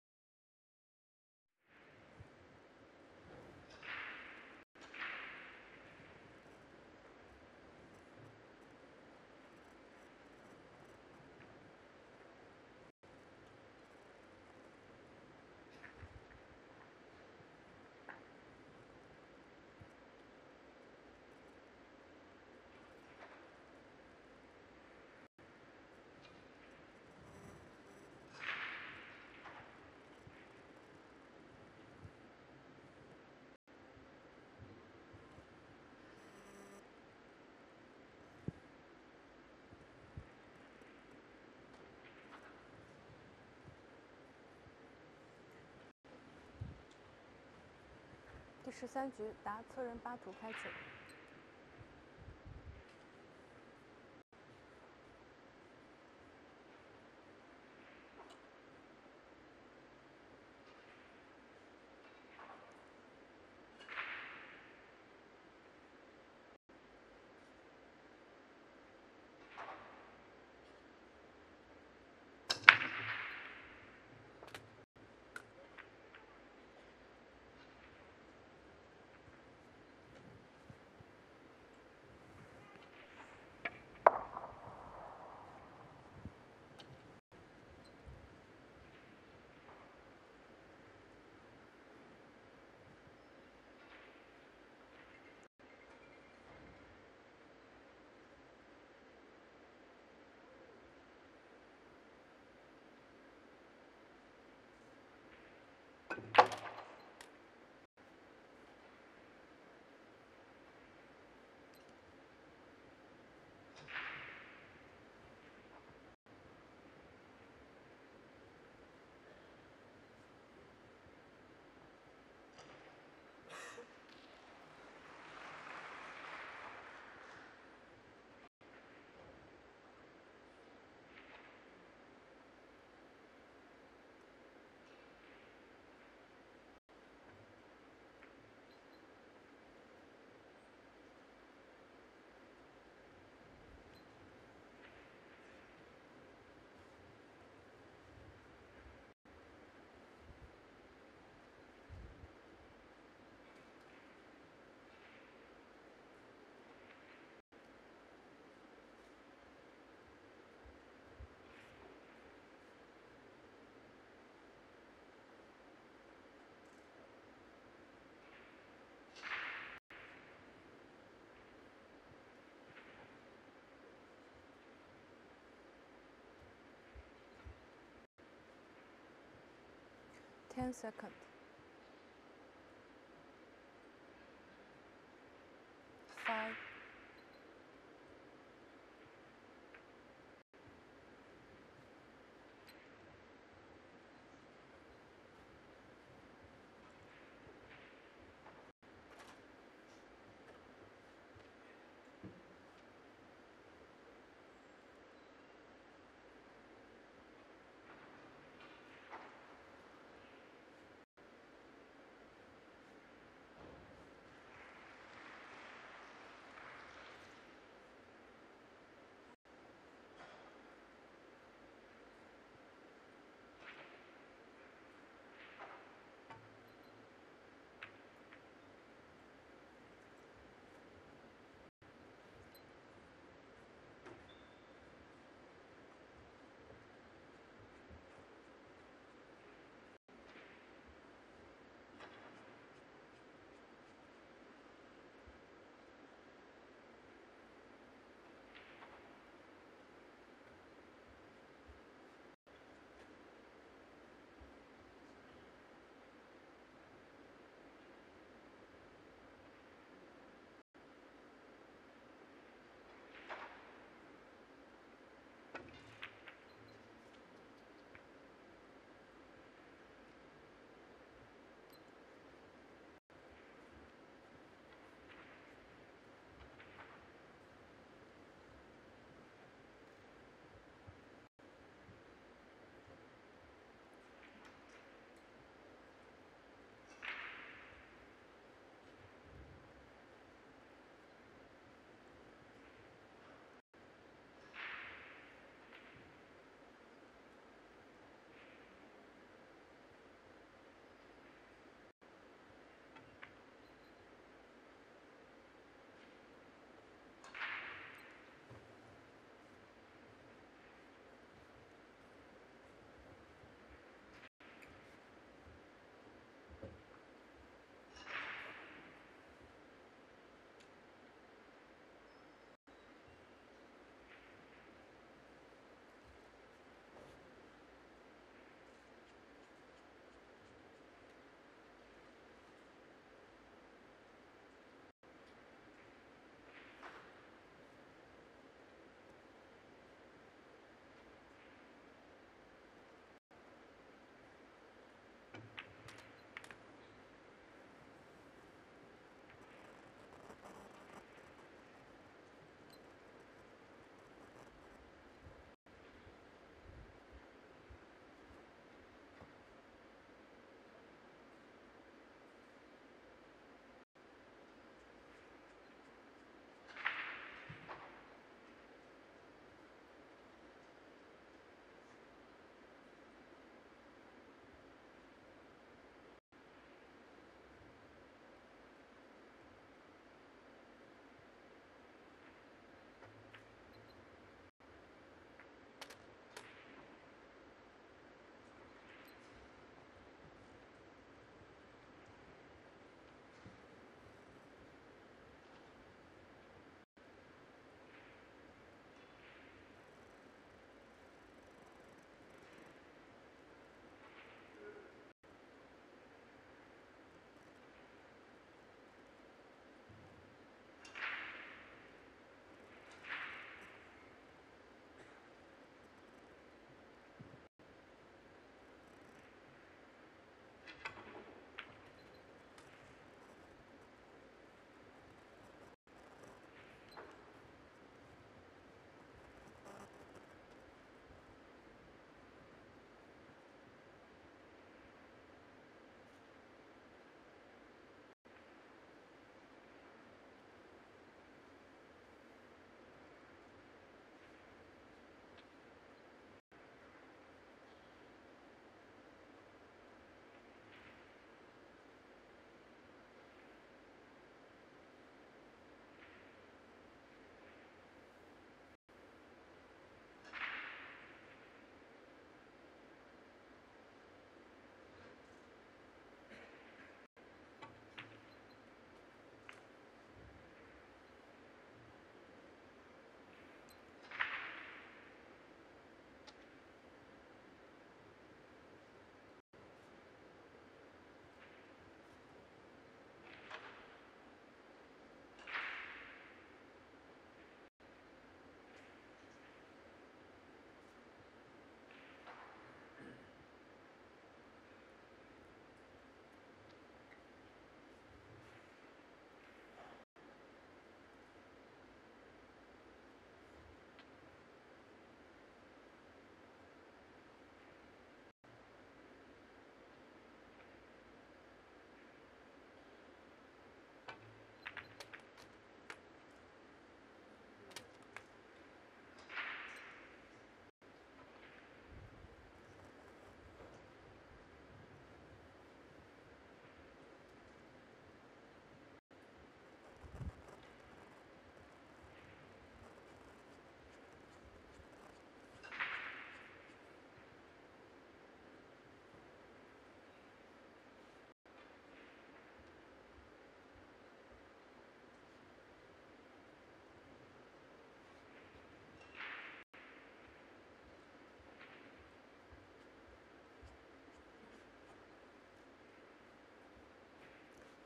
第13局，达策人巴图开球。 10 seconds. 5, 4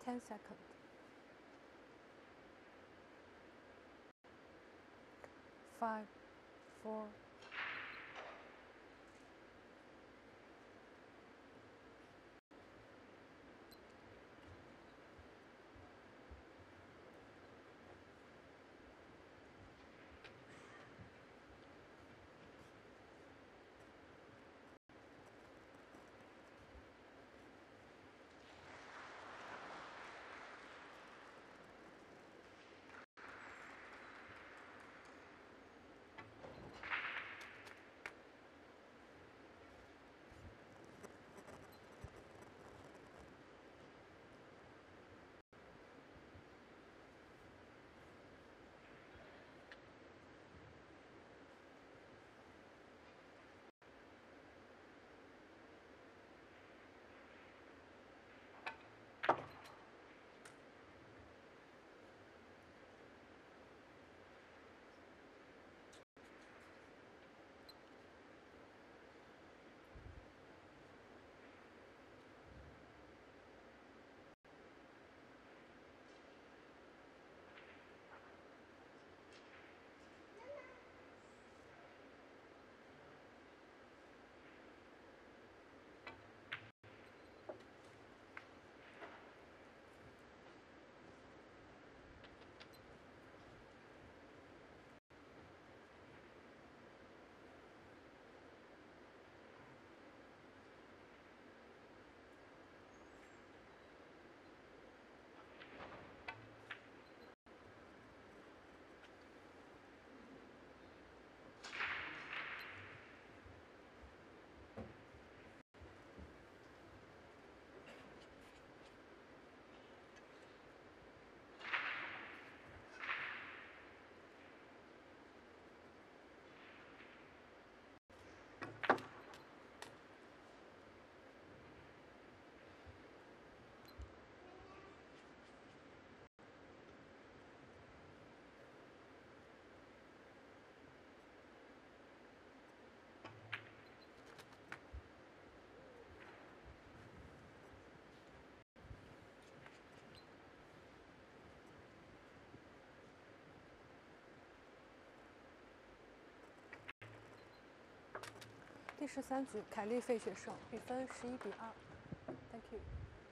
10 seconds. 5, 4.第13局，凯利费雪胜，比分11比2。Thank you。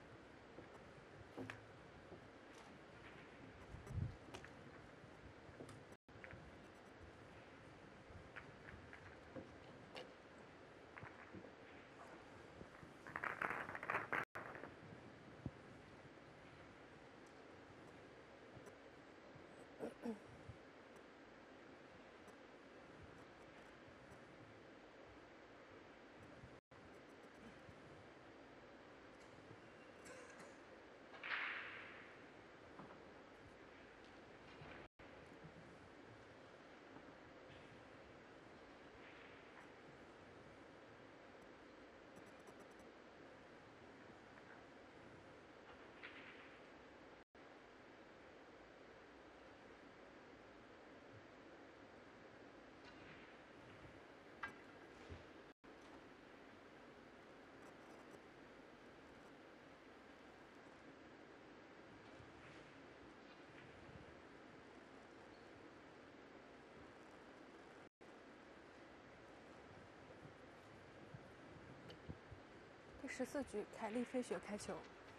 第14局，凯利费雪开球。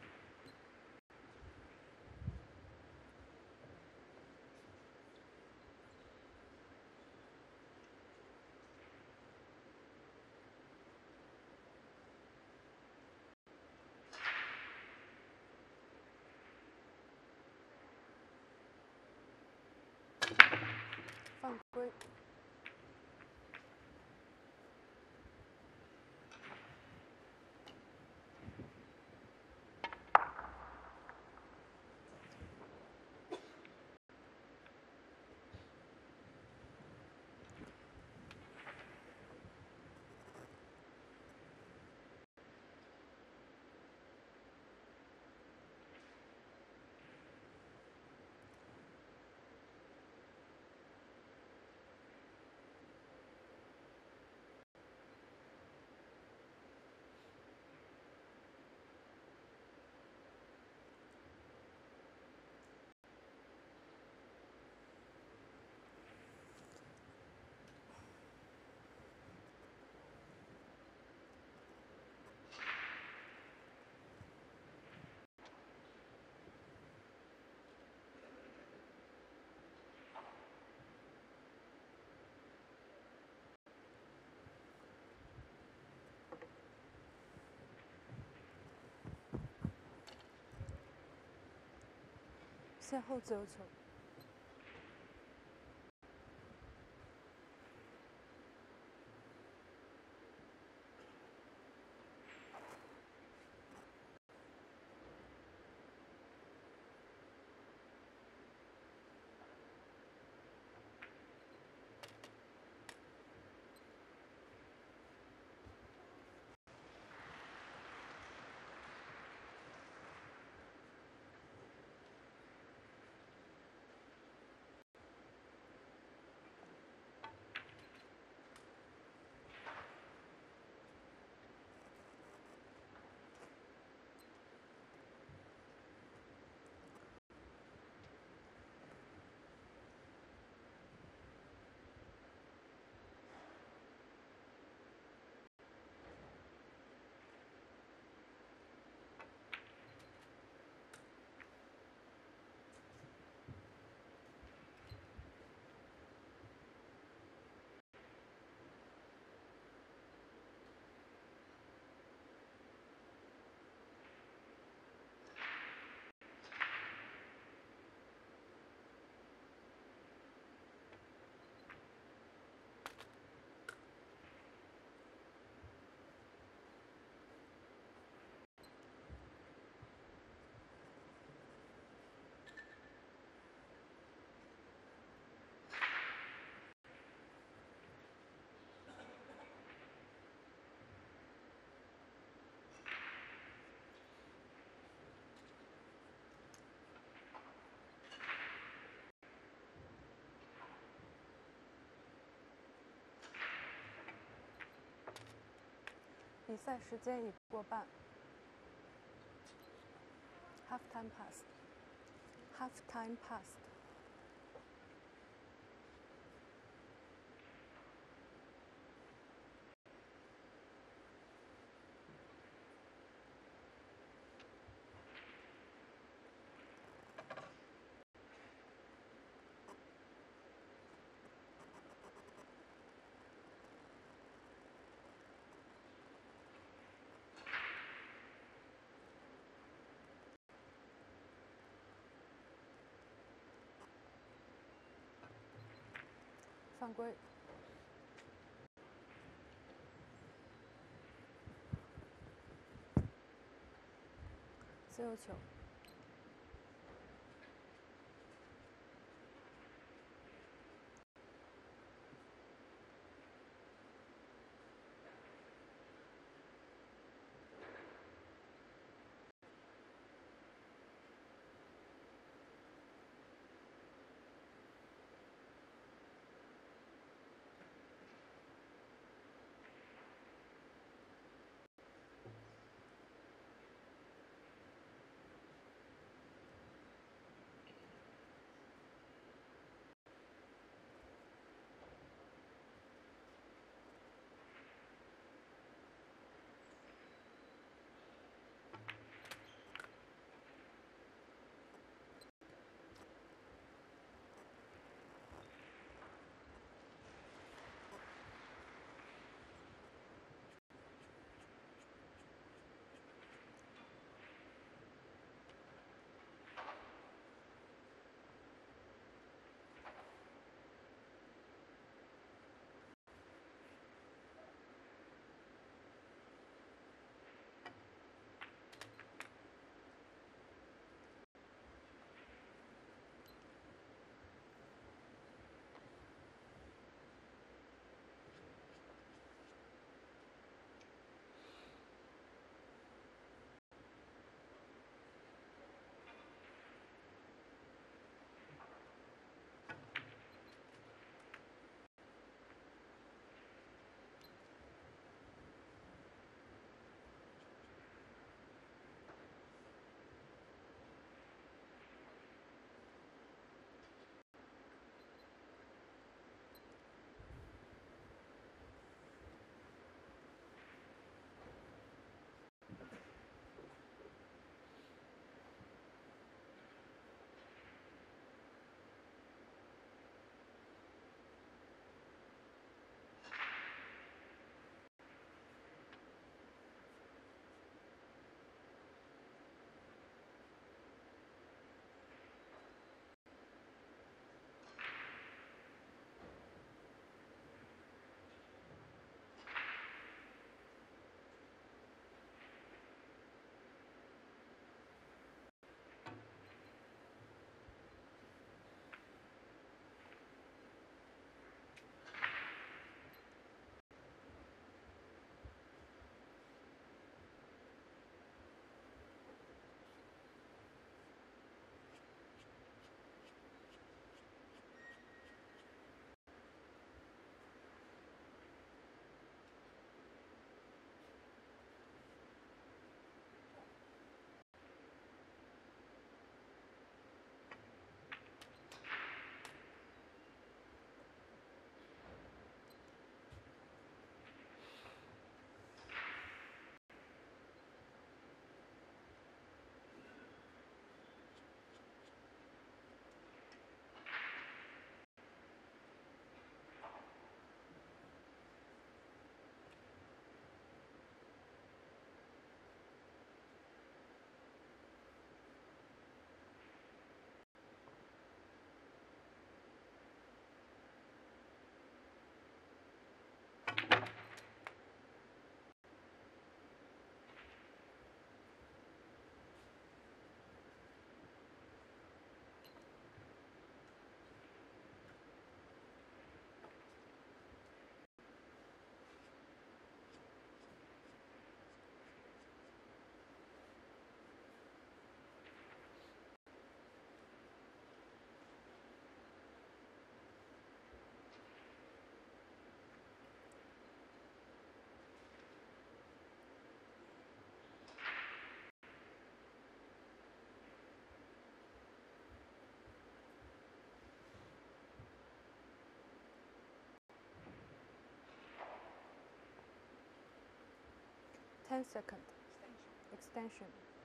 犯规。 线后自由球。比赛时间已过半。Half time passed. Half time passed. 犯规。自由球。 10-second extension.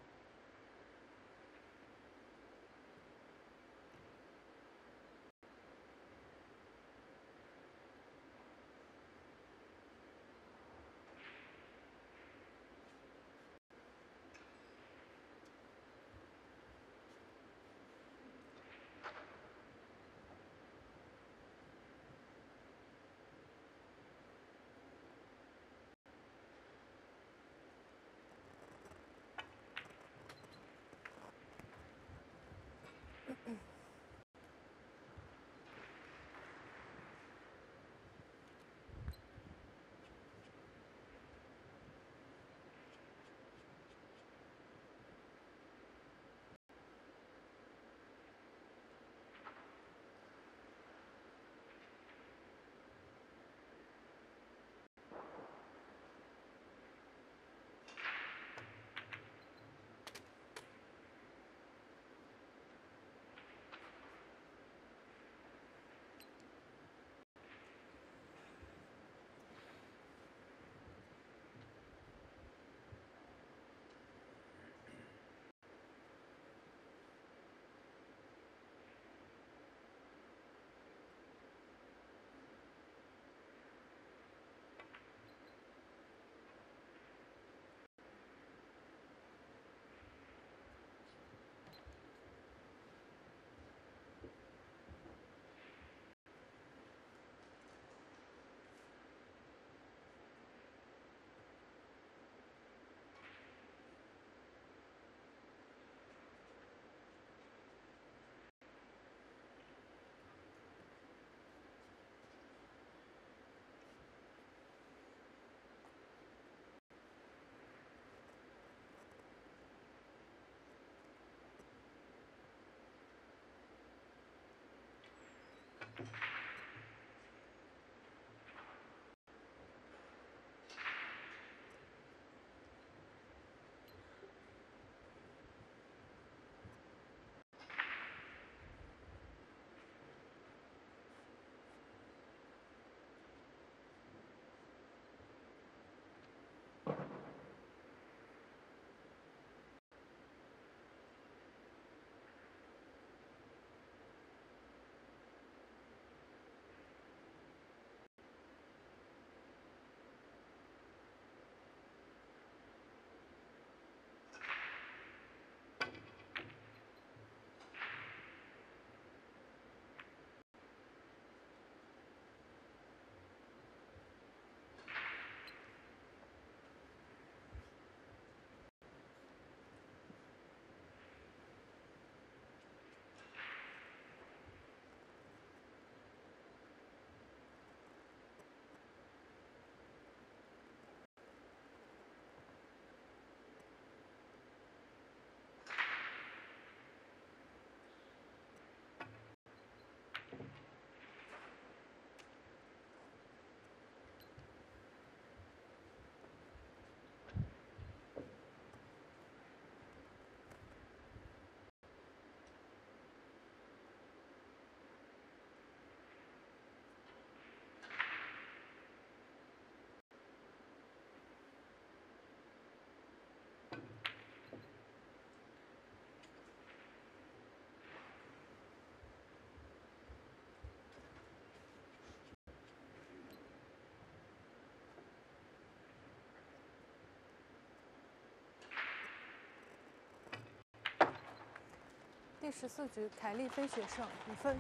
第14局，凯利飞雪胜，比分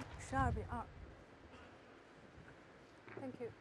12-2。Thank you.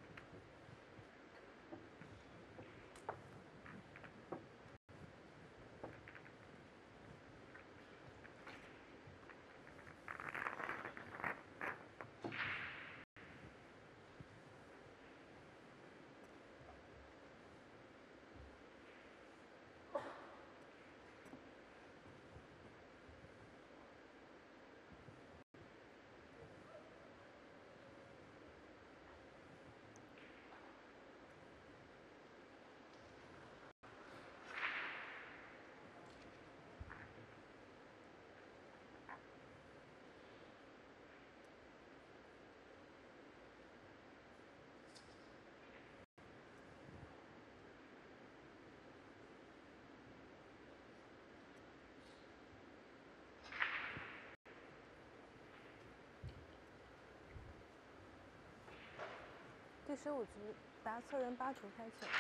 第15局，达策人8图开球。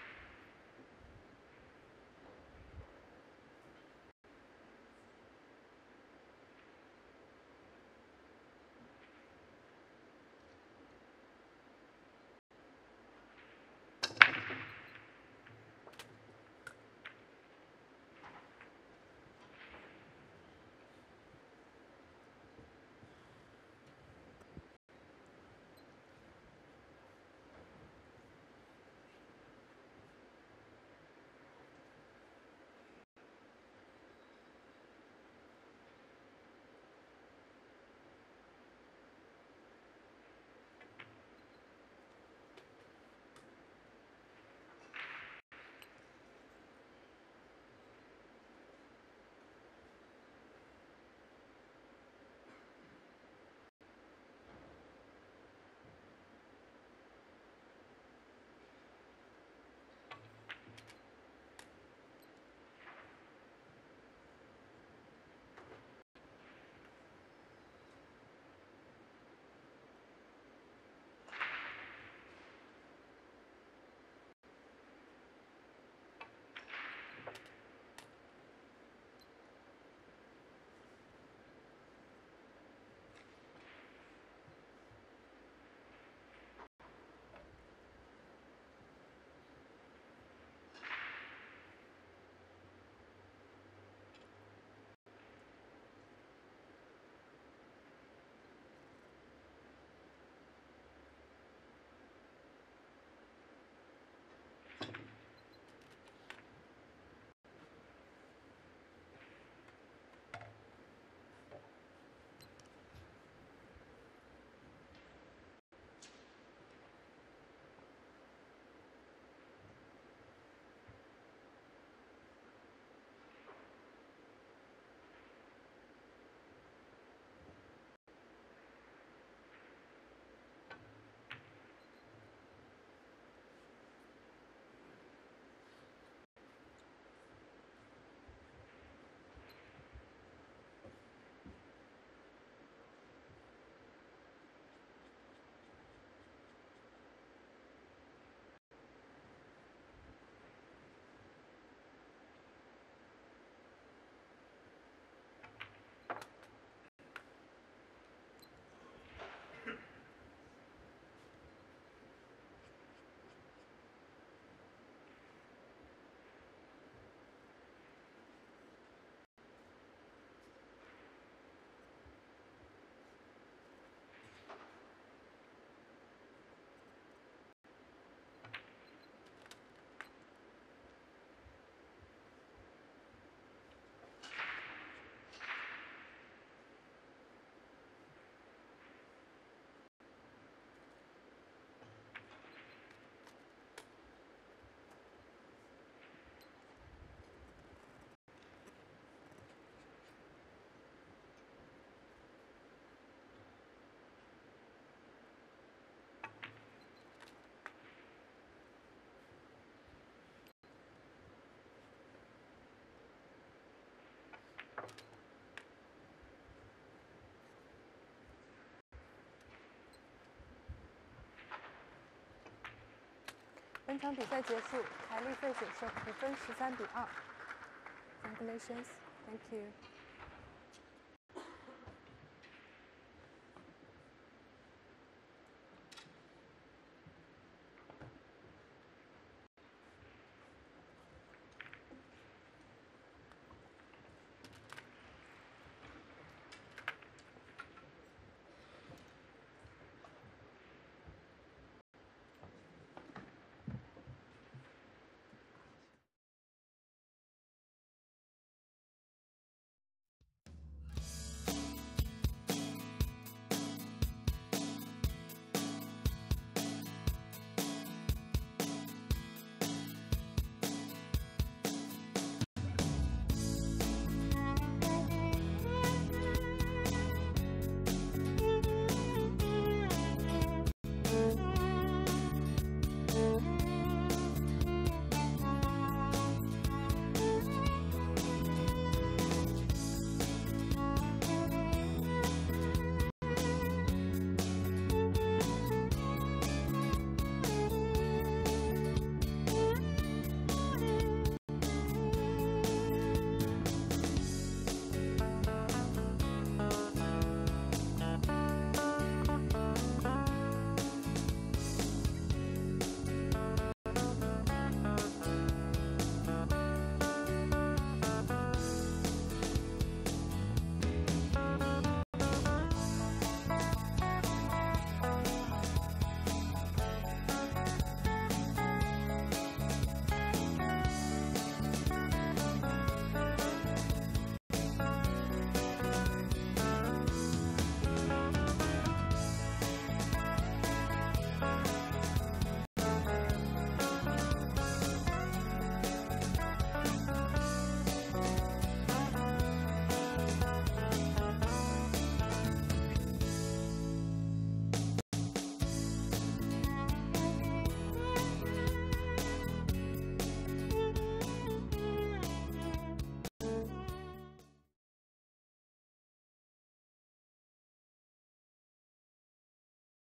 本场比赛结束，凯利费雪胜比分13比2。Congratulations, thank you.